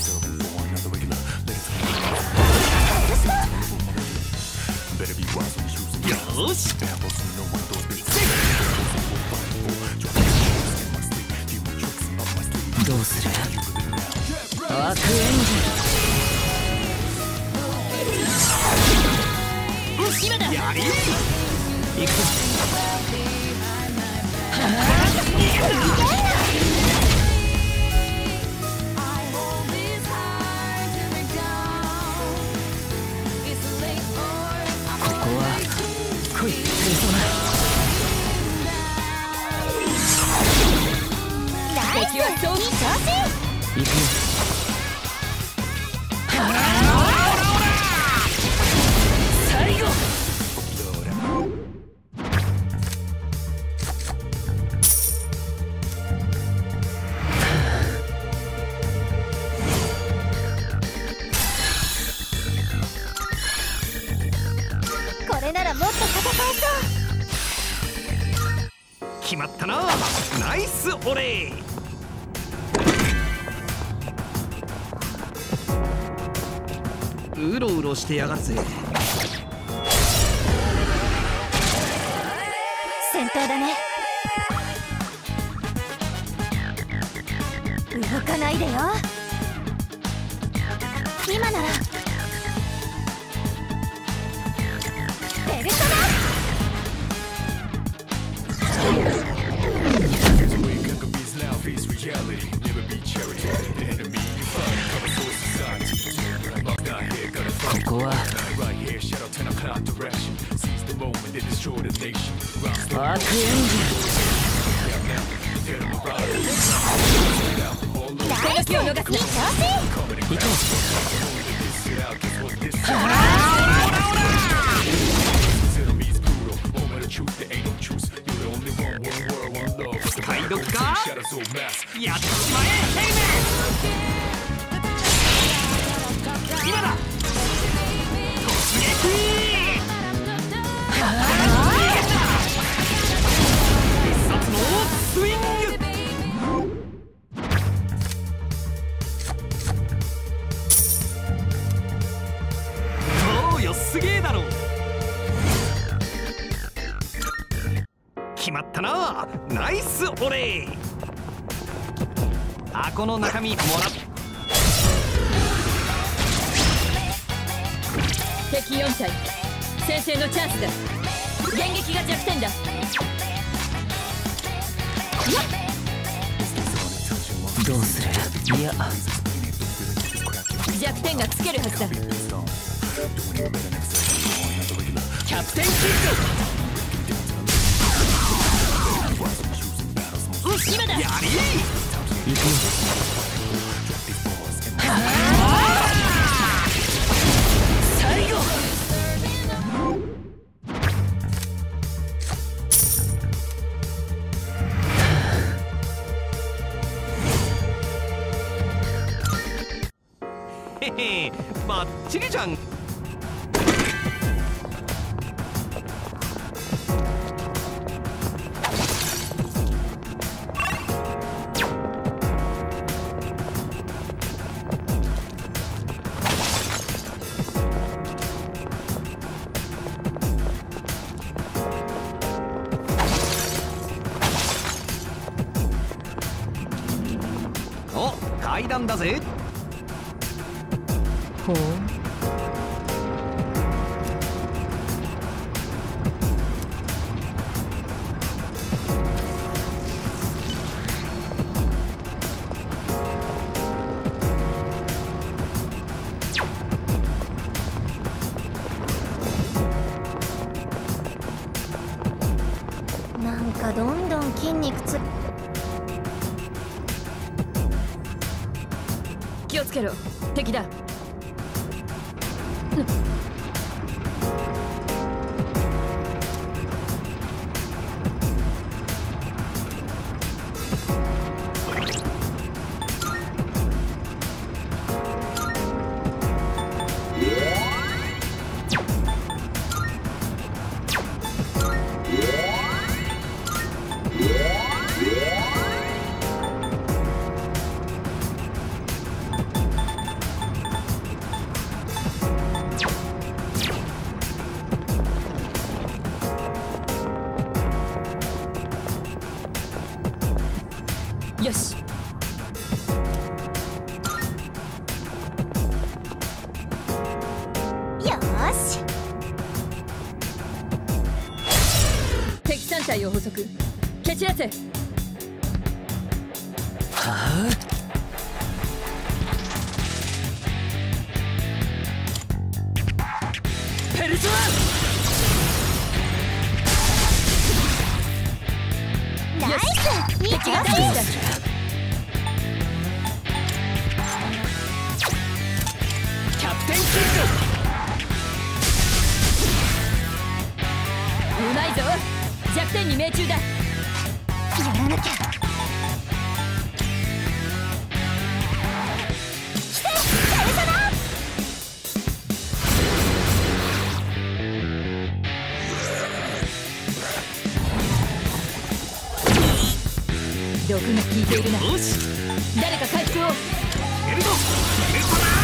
よし。 どうする？アークエンジェル。 今だ。 やり行くぞ。 ここは来い。 敵はそうに挑戦。 行くよ。 最後。 これならもっと戦えそう。 決まったな。ナイスオレー。うろうろしてやがるぜ。 戦闘だね。動かないでよ。今ならベルトだ。 ここはアークエンジェル。 手書きを逃すな。 行こ使い時か。やっちまえヘイメン。今だ。突撃。必殺のスイング。どうよ、すげえだろ。決まったな。ナイスオレー。箱の中身もらっ。 敵よん体先制のチャンスだ。電撃が弱点だ。 どうする？いや弱点がつけるはずだ。 キャプテンキッド。 今だ。 やり行くよ。 最後。 へへ、バッチリじゃん。お、階段だぜ。 ほう。 退屈。 気をつけろ、敵だ。よし。 よーし。 敵さん体を捕捉、蹴散らせ。 はあ。ペルソナイス。 敵が倒した。 キャプテンキッうまいぞ。弱点に命中だ。 やらなきゃ。来て、ペルソナ。 毒が効いているな。 よし、 誰か回復を。 やるぞ。ペルソナ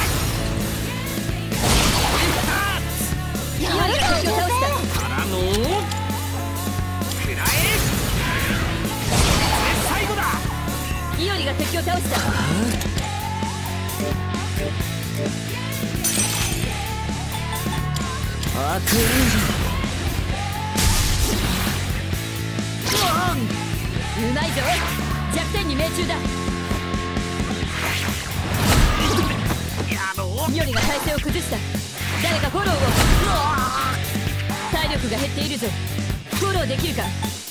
イオリが敵を倒した。 からのくらえ。最後だ。 イオリが敵を倒した。 アークエンジン。 うまいぞ。弱点に命中だ。 やろう。 イオリが体勢を崩した。誰かフォローを。体力が減っているぞ。フォローできるか。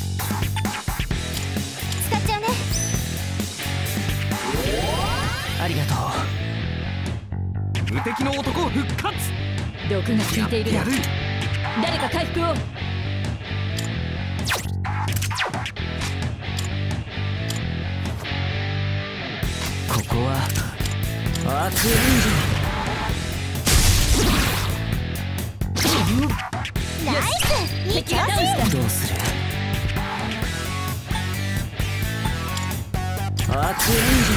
使っちゃうね。 ありがとう。 無敵の男復活。 毒が効いているな。 やる。 誰か回復を。 ここはアークエンジン。 ナイス。いい敵が倒した。 どうする。アークエンジ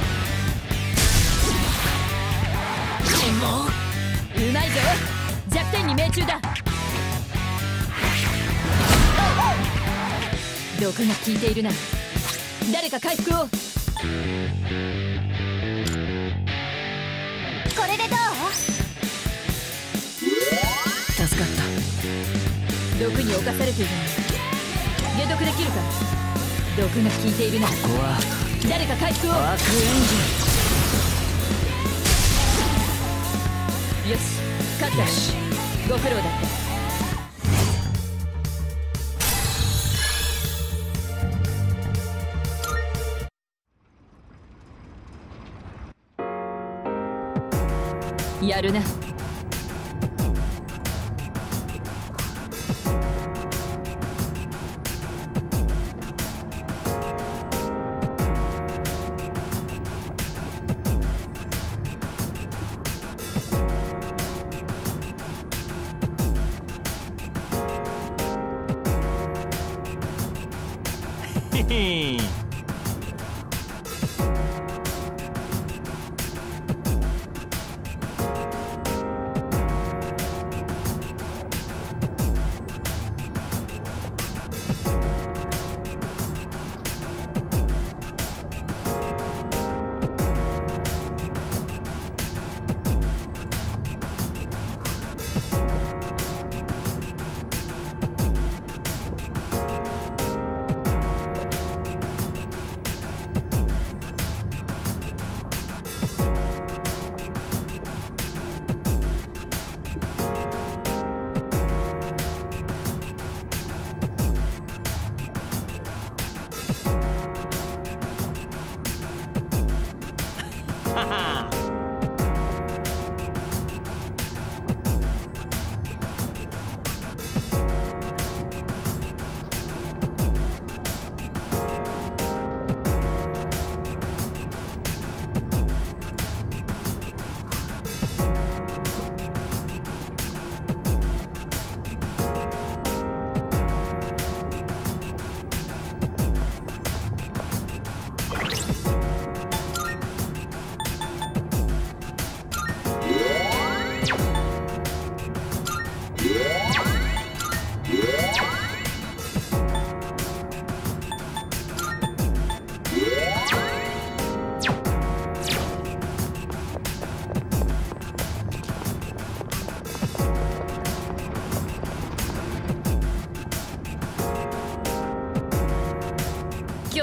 ン。 うまいぞ。弱点に命中だ。毒が効いているな。誰か回復を。 これでどう？ 助かった。 毒に侵されているの。解毒できるか。毒が効いているな。 ここは誰か回復を。 アークエンジン。 よし、勝ったね。ご苦労だった。やるな。 へへ。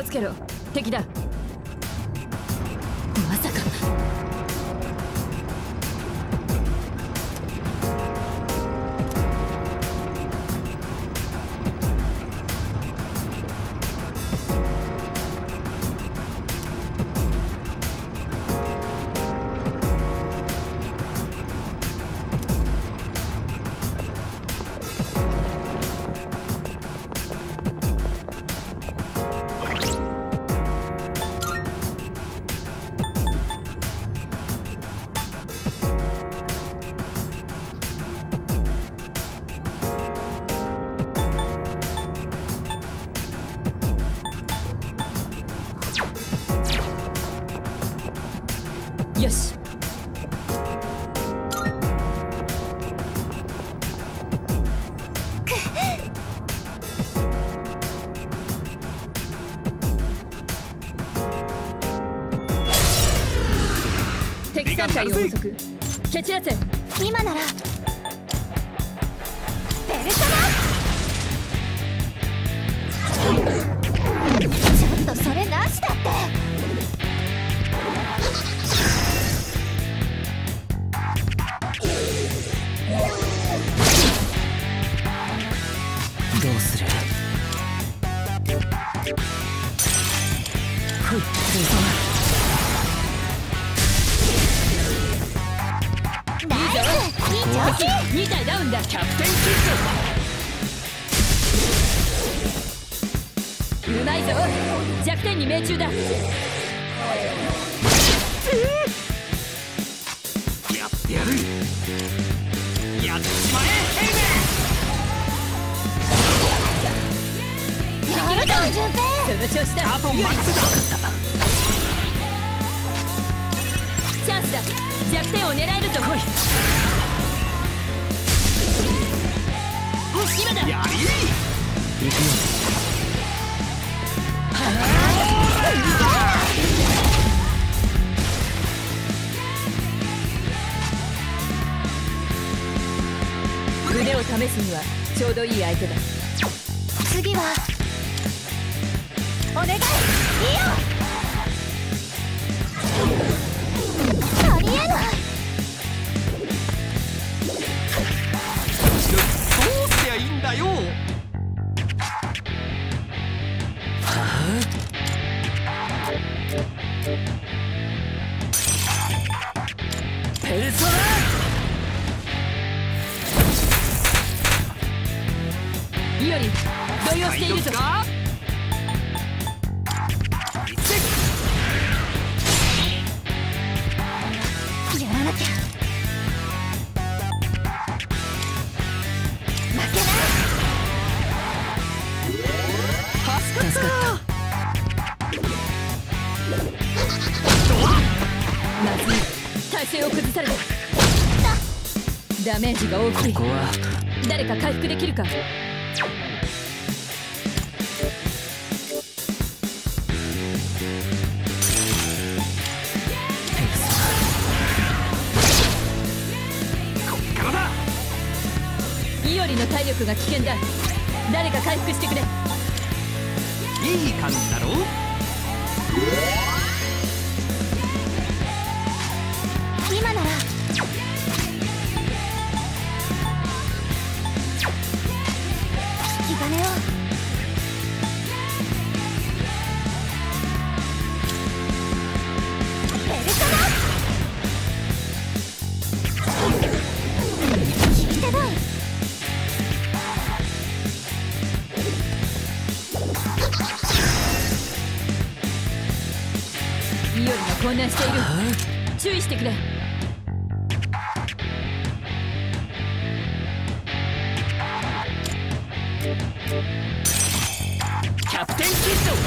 つけろ。敵だ。まさか。よし。敵さん体を捕捉。蹴散らせ。 今ならペルソナ。ちょっとそれなしだって。 どうする？来い、ペルソナ。 に体ダウンだ。キャプテンキッド。うまいぞ。弱点に命中だ。やってやる。やっちまえヘイメン。 やるぞ順平。 その調子だ。 あとマックスだ。 チャンスだ。弱点を狙えるぞ。来い。今だ。やり。行くよ。腕を試すにはちょうどいい相手だ。 次はお願い。いいよ。ありえない。 どうすりゃいいんだよ。 ペルソナ。 いおり動揺しているぞ。 やらなきゃ。負けない。 助かった。 まずい。体勢を崩された。ダメージが大きい。 ここは誰か回復できるか。イオリの体力が危険だ。誰か回復してくれ。 いい感じだろ。 今なら引き金を。ペルソナ。聞いてない。 イオリが混乱している。注意してくれ。 キャプテンキッド。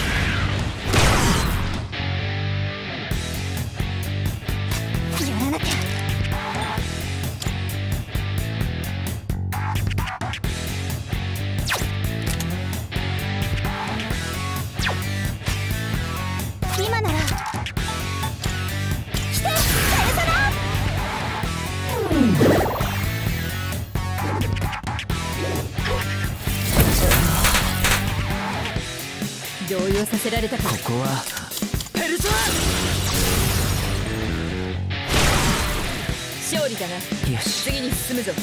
やらなきゃ。今なら来てペルソナ。 動揺させられたか。 ここはペルソ勝利だな。 よし。 次に進むぞ。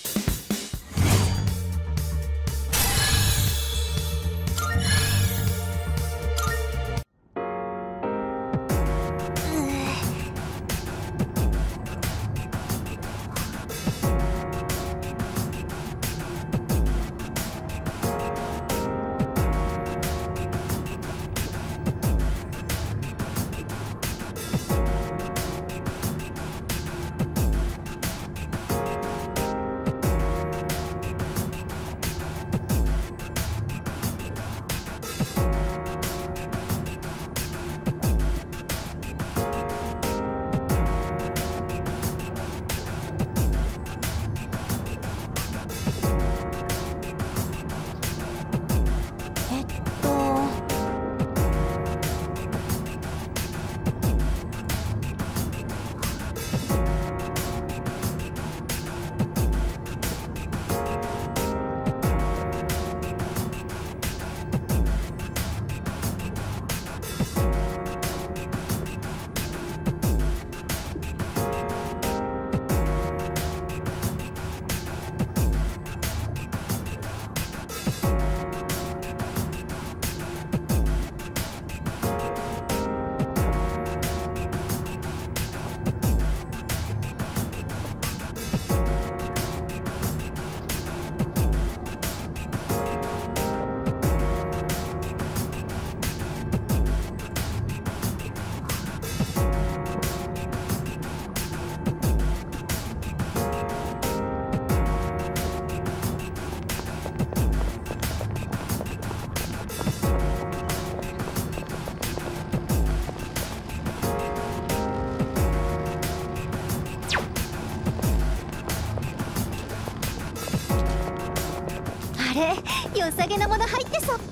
あれ、良さげなもの入ってそう。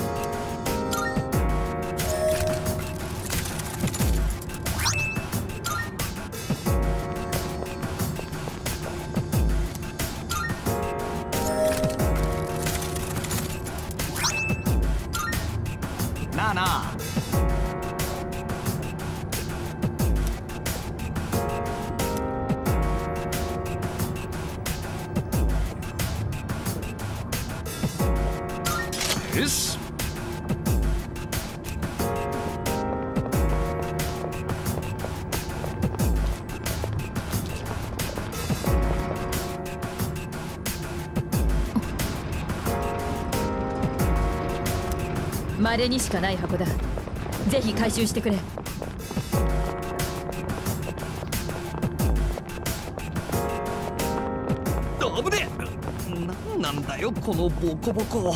なあなあ。よし。 稀にしかない箱だ。ぜひ回収してくれ。 危ねえ。なんなんだよこのボコボコ。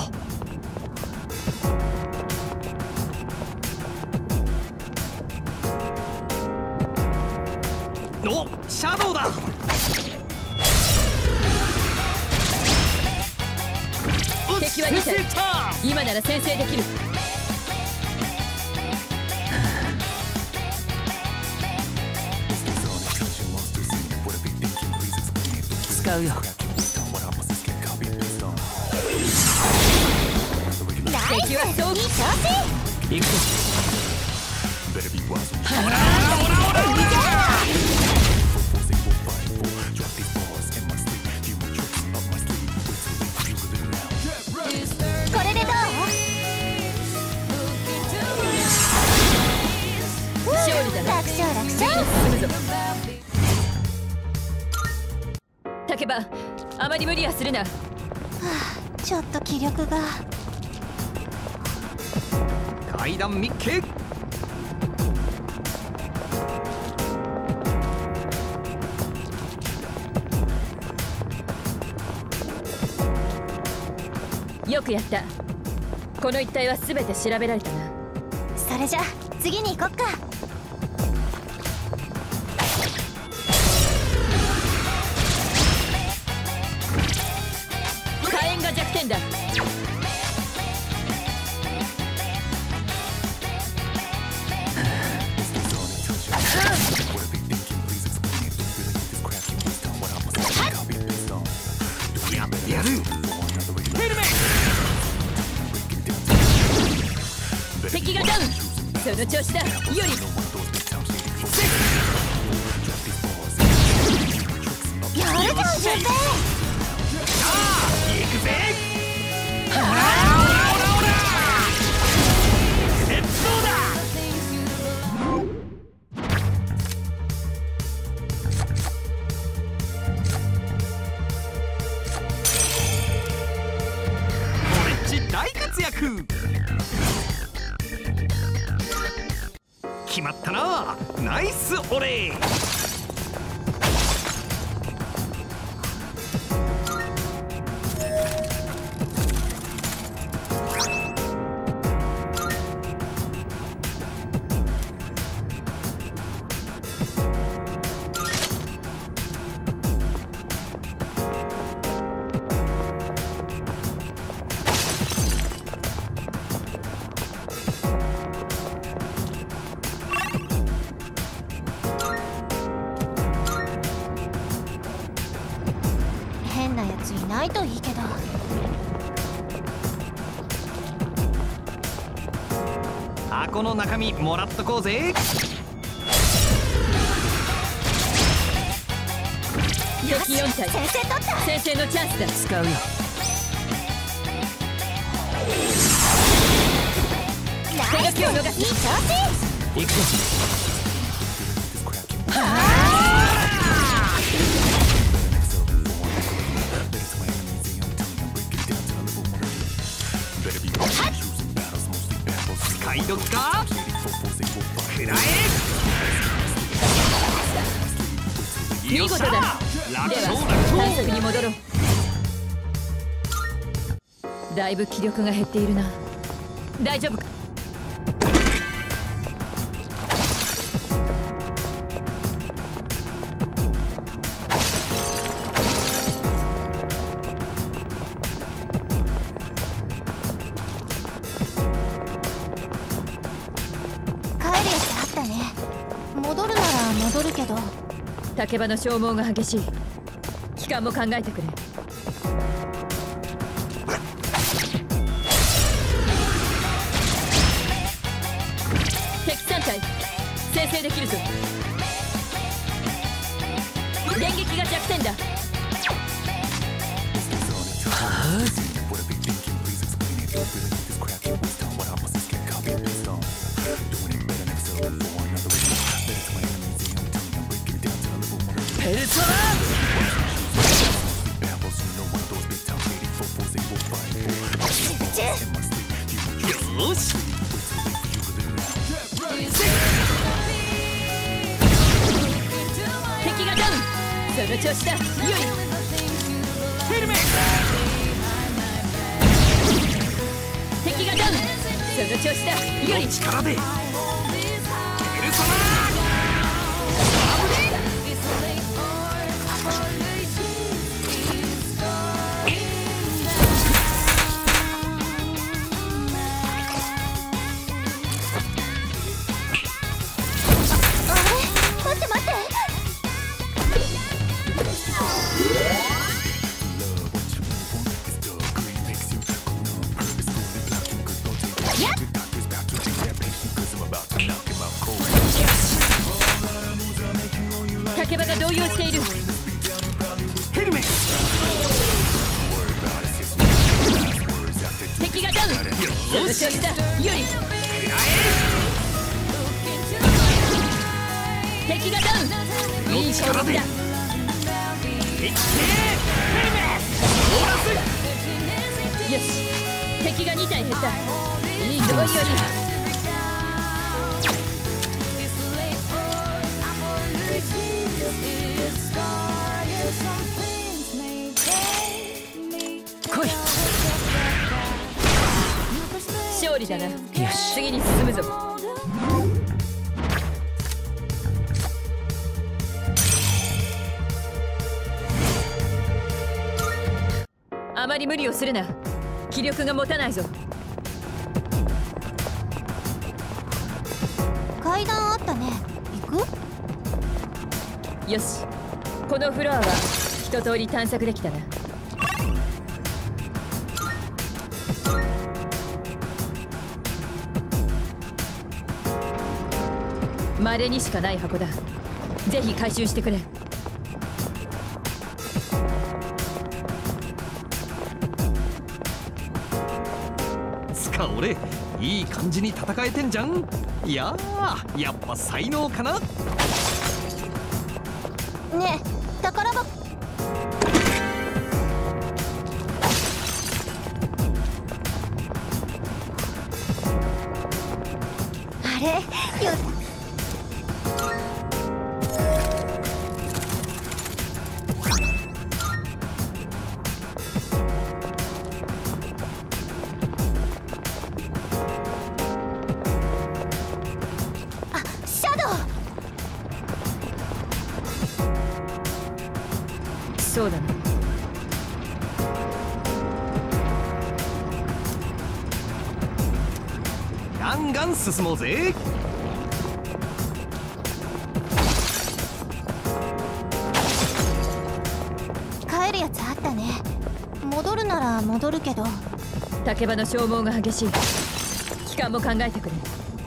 お、シャドウだ。 敵はに体。今なら先制できる。 使うよ。 敵はそうに挑戦。 行くぞ。 オラオラオラオラ。 これでどう？ 勝利だな。 楽勝楽勝。 進むぞ。竹馬、あまり無理はするな。はあ、ちょっと気力が。 階段密集。 よくやった。この一帯は全て調べられたな。 それじゃ次に行こっか。 火炎が弱点だ。 やる。ヘルメ敵がダウン。その調子だ。よりやるじゃん順平。 行くぜ。大活躍。決まったな。ナイスオレー。 変なやついないといいけど。 箱の中身もらっとこうぜ。 敵よん体。 先生取った。 先生のチャンスだ。 使うよ。 ナイス。いい調子。 行くぞ。 使い時か。くらえ。 見事だ。では探索に戻ろう。だいぶ気力が減っているな。大丈夫か。 戻るなら戻るけど。 竹場の消耗が激しい。期間も考えてくれ。敵さん体先制できるぞ。電撃が弱点だ。 ペルソナ。 よし。 敵がダウン。その調子だ。よい。 ヘルメット。 敵がダウン。その調子だ。よい。 力で。ペルソナ。 竹場が動揺している。 ヘルメット。 敵がダウン。その調子だ。より。敵がダウン。いい勝負だ。 ヘルメット。 よし。敵がに体減った。いいぞより。 来い。 勝利だな。よし。 次に進むぞ。あまり無理をするな。気力が持たないぞ。 階段あったね。行く？ よし。このフロアは一通り探索できたな。 稀にしかない箱だ。ぜひ回収してくれ。 つか俺いい感じに戦えてんじゃん。いやーやっぱ才能かな。 ねえ宝箱。あれよそうだな。 ガンガン進もうぜ。 帰るやつあったね。戻るなら戻るけど。 竹場の消耗が激しい。期間も考えてくれ。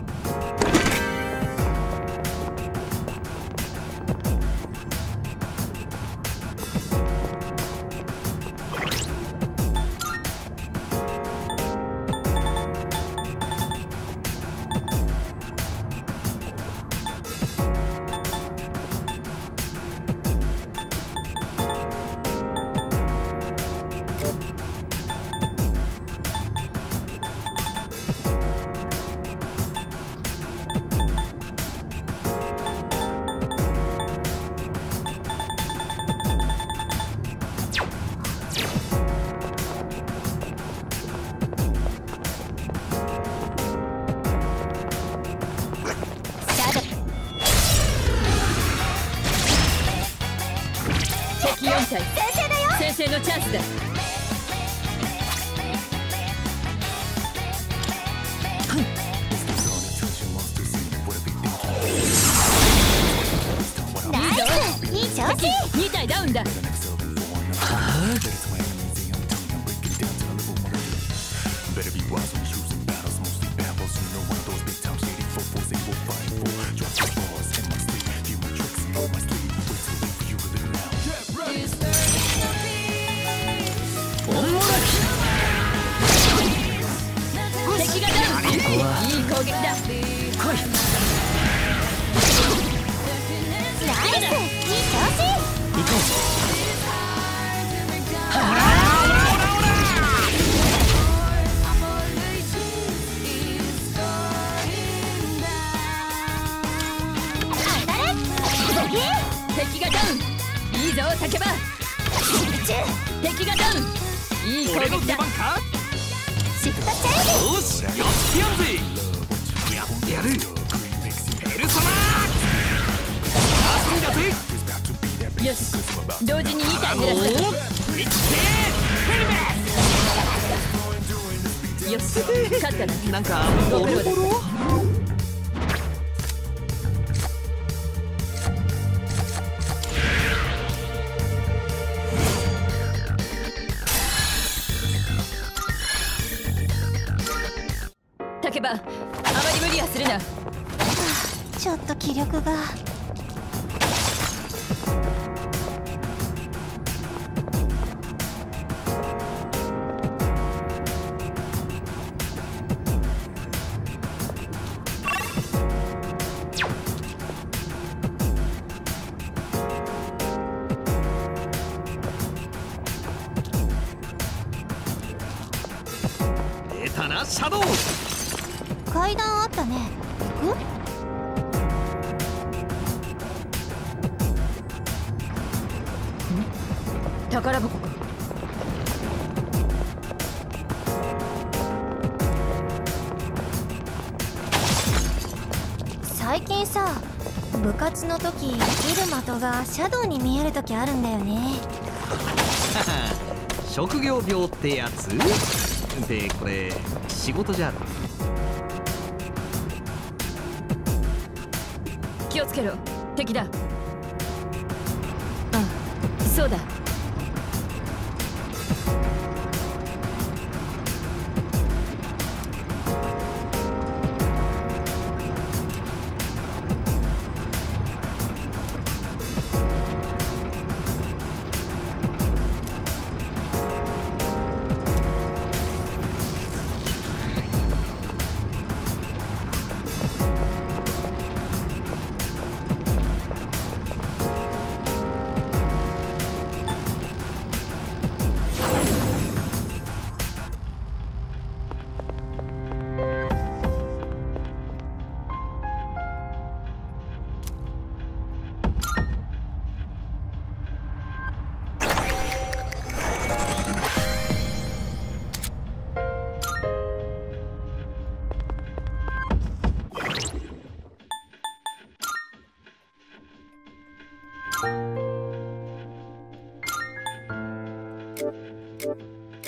先生のチャンスだ。 ナイス、いい調子。 に体ダウンだ。敵がダウン。いい攻撃だ。来い。 ナイス、いい調子。 行こう。 敵がダウン。いいぞ竹場。敵がダウン。いい攻撃だ。 シフトチェンジ。 よしやってやるぜ。やってやる。ペルソナーだぜ。 よし同時にに体減らす。よし勝ったな。 なんかご苦労だ。竹場あまり無理はするな。 ちょっと気力が。 出たなシャドウ。 階段あったね。行く？ 宝箱か。 最近さ、部活の時見る的がシャドウに見える時あるんだよね。 職業病ってやつで、これ仕事じゃ。 気をつけろ。敵だ。あ、そうだ。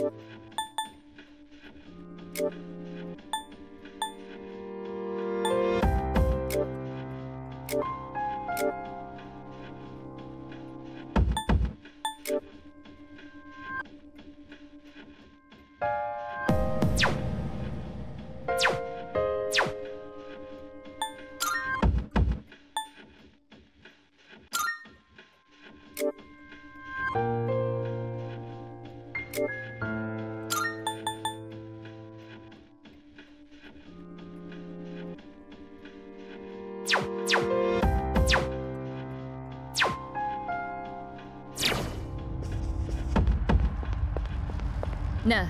なあ、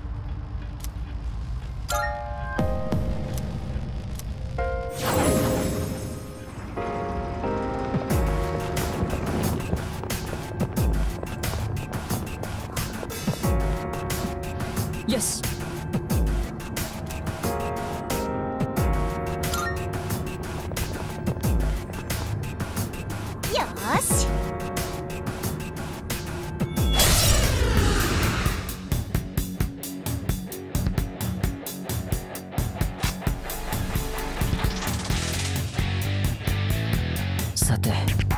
よし。 よーし。 さて、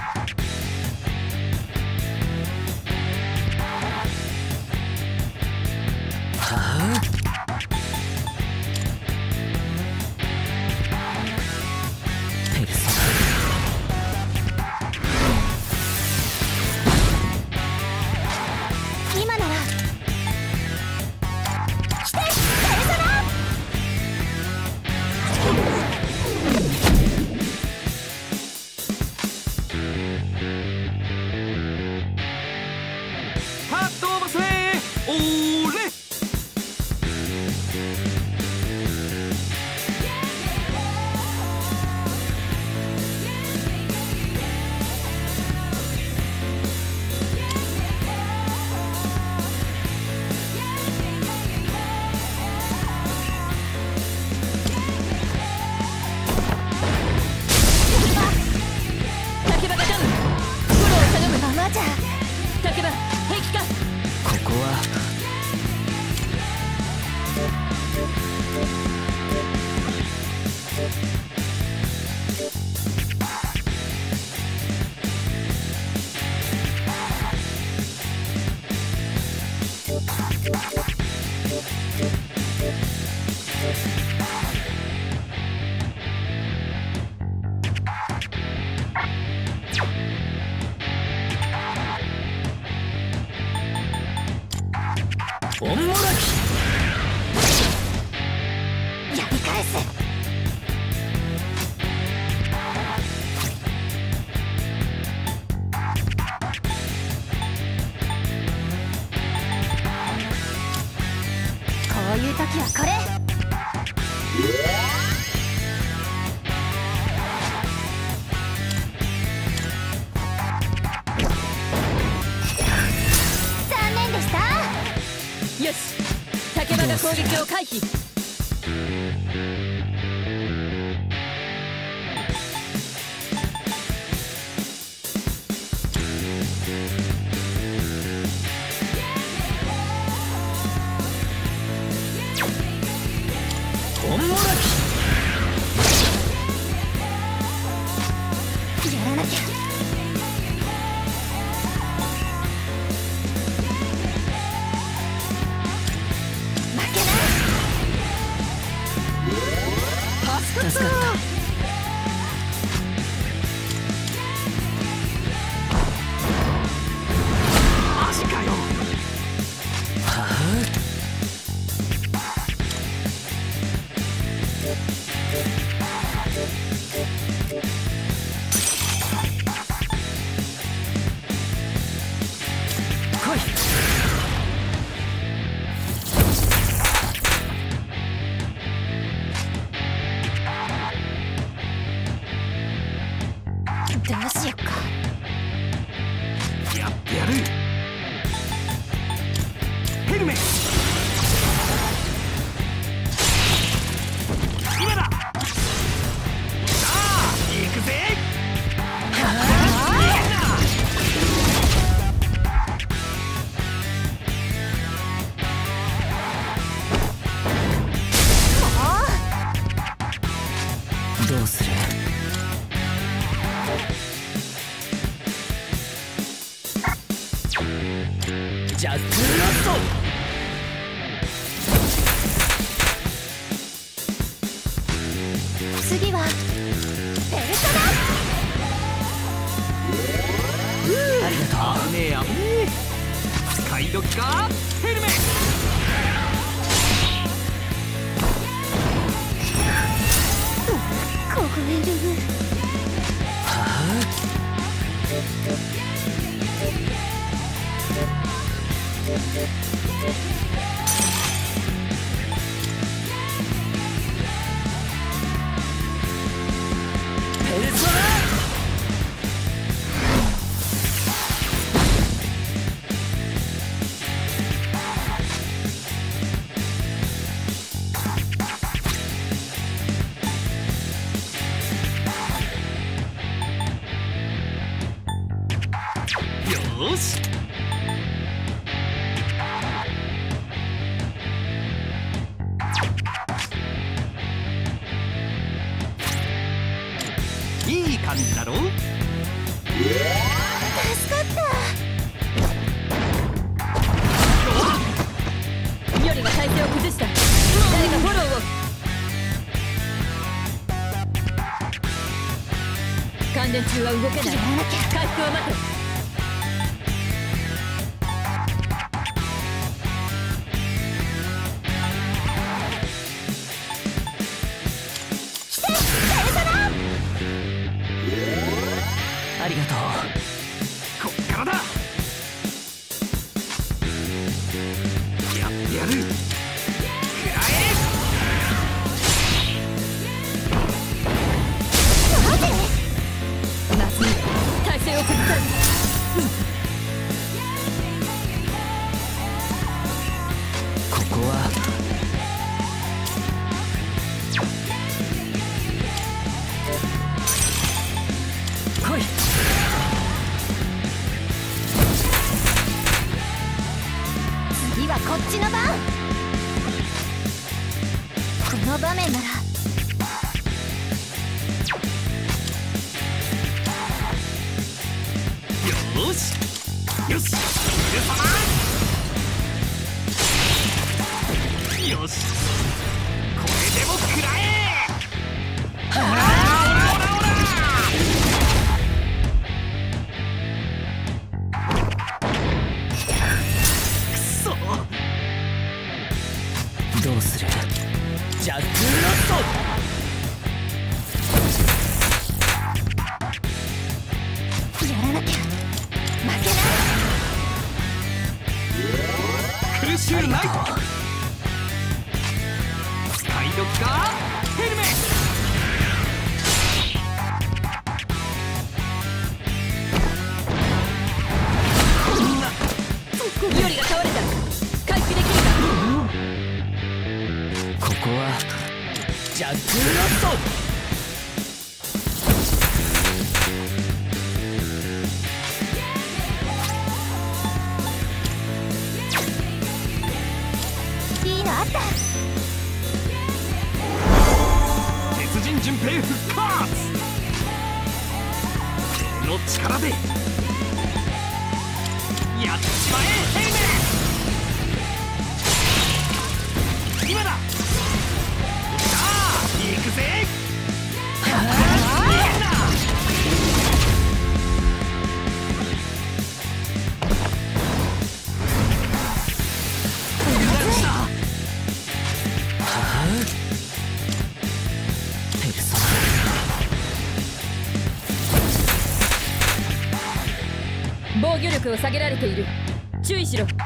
はあ、ペルソナ。 今なら来てペルソナ。 はっ飛ばせおーれ。 竹馬がダム。フォローを頼む。 ままじゃ竹馬、平気か。 ここはおもろき。 やり返す。こういう時はこれ。残念でした。 よし、竹馬が攻撃を回避。 おもろき。 やらなきゃ。負けない。 ジャックラスト。 次はペルソナ。 ありがとう。 危ねえ危ねえ。使い時かヘルメ。 凍える。 ペルソナ。 よーし。いい感じだろ。 助かった。 ミオリが体勢を崩した。誰かフォローを。感電中は動けない。回復を待て。 ありがとう。 こっからだ。やってやる。食らえ。 まずい。体勢を崩される。 ここは来い。 次はこっちの番。この場面ならよーし。よし。よし。これでも食らえ。ほらほらほらほら。くそ。 どうする。ジャックラスト。 やらなきゃ負けない。 苦しゅうない。使い時かヘルメ。 ミオリが倒れた。回復できるか。 ここはジャックラスト。 いいのあった。 鉄人順平復活。この力でやっちまえヘルメ。今だ。さあ行くぜ。逃げんな。 ペルソナ。 防御力を下げられている。注意しろ。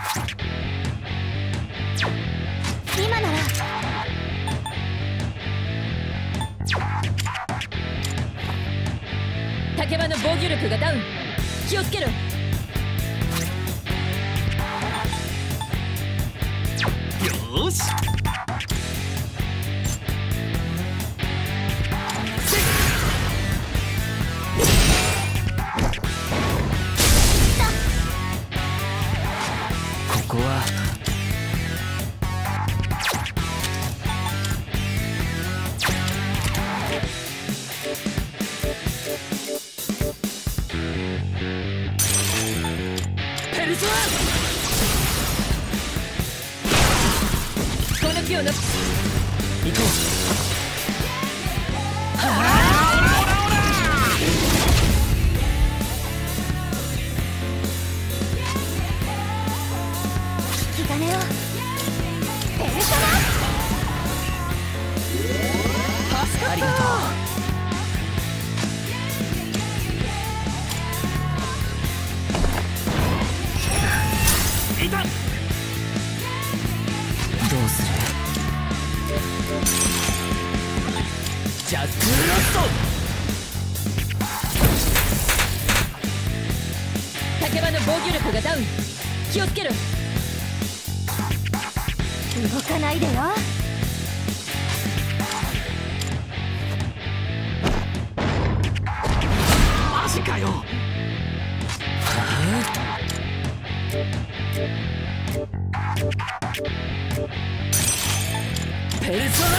今なら竹場の防御力がダウン。気をつけろ。 よーし。 ここはペルソナ。 火をの行こう。 引き金をペルソナ。 ありがとう。 いた。 どうする？ジャックラスト。 竹場の防御力がダウン。気をつけろ。 動かないでよ。 マジかよ。 ペルソナ。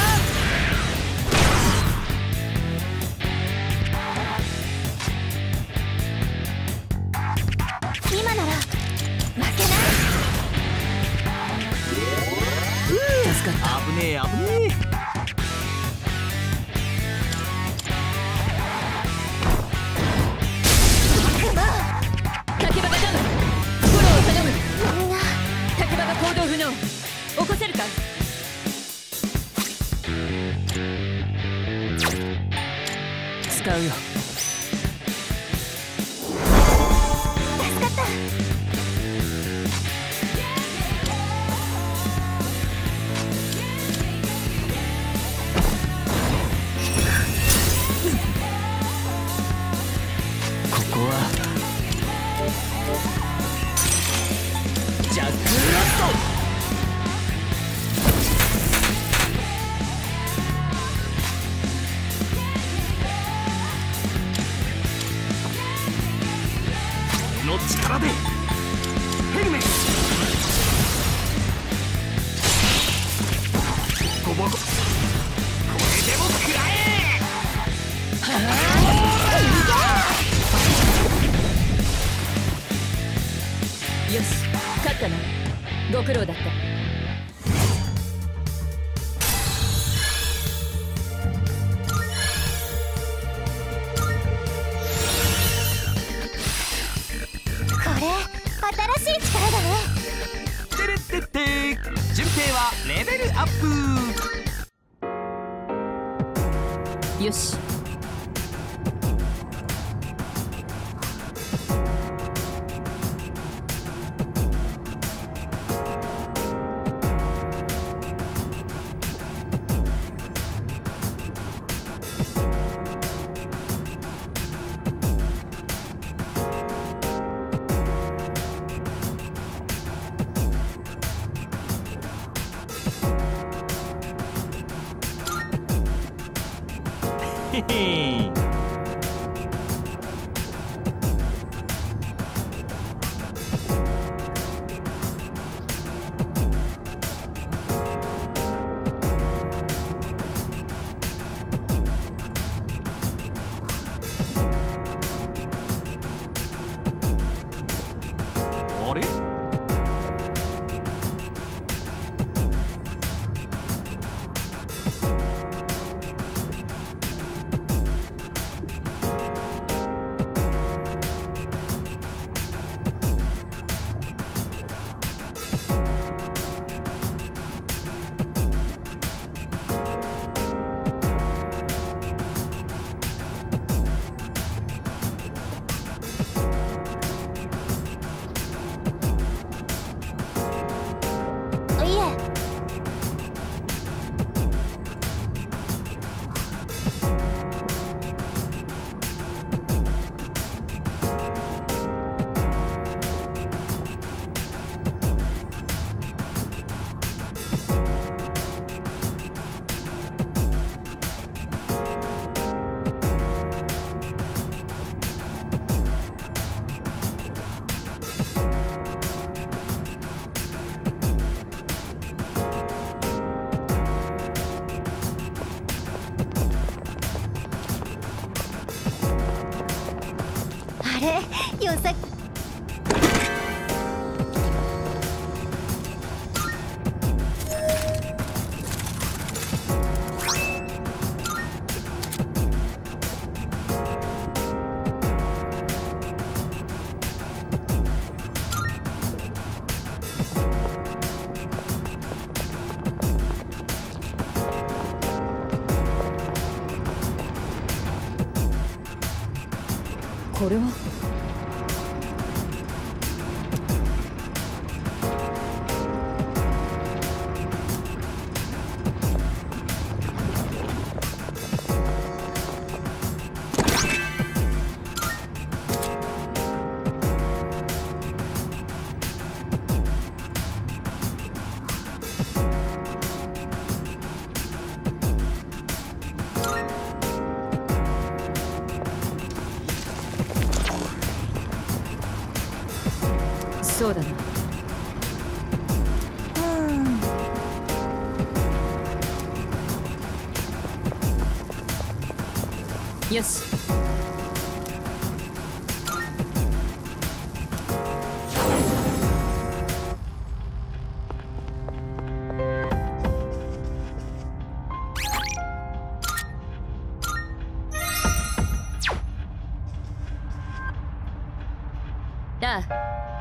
今なら負けない。 助かった。 危ねえ危ねえ。 竹場がダウン。フォローを頼む。 みんな竹場が行動不能。起こせるか。 使うよ。 助かった。 ここはジャックラスト。 の力でヘルメット。ボコボコ。これでも食らえ。 よし、勝ったな。ご苦労だった。 これ新しい力だね。 てれってって順平はレベルアップ。 よし。 へへ。あれ？ いえ。あれよさ。 これはそうだな。よし。ああ、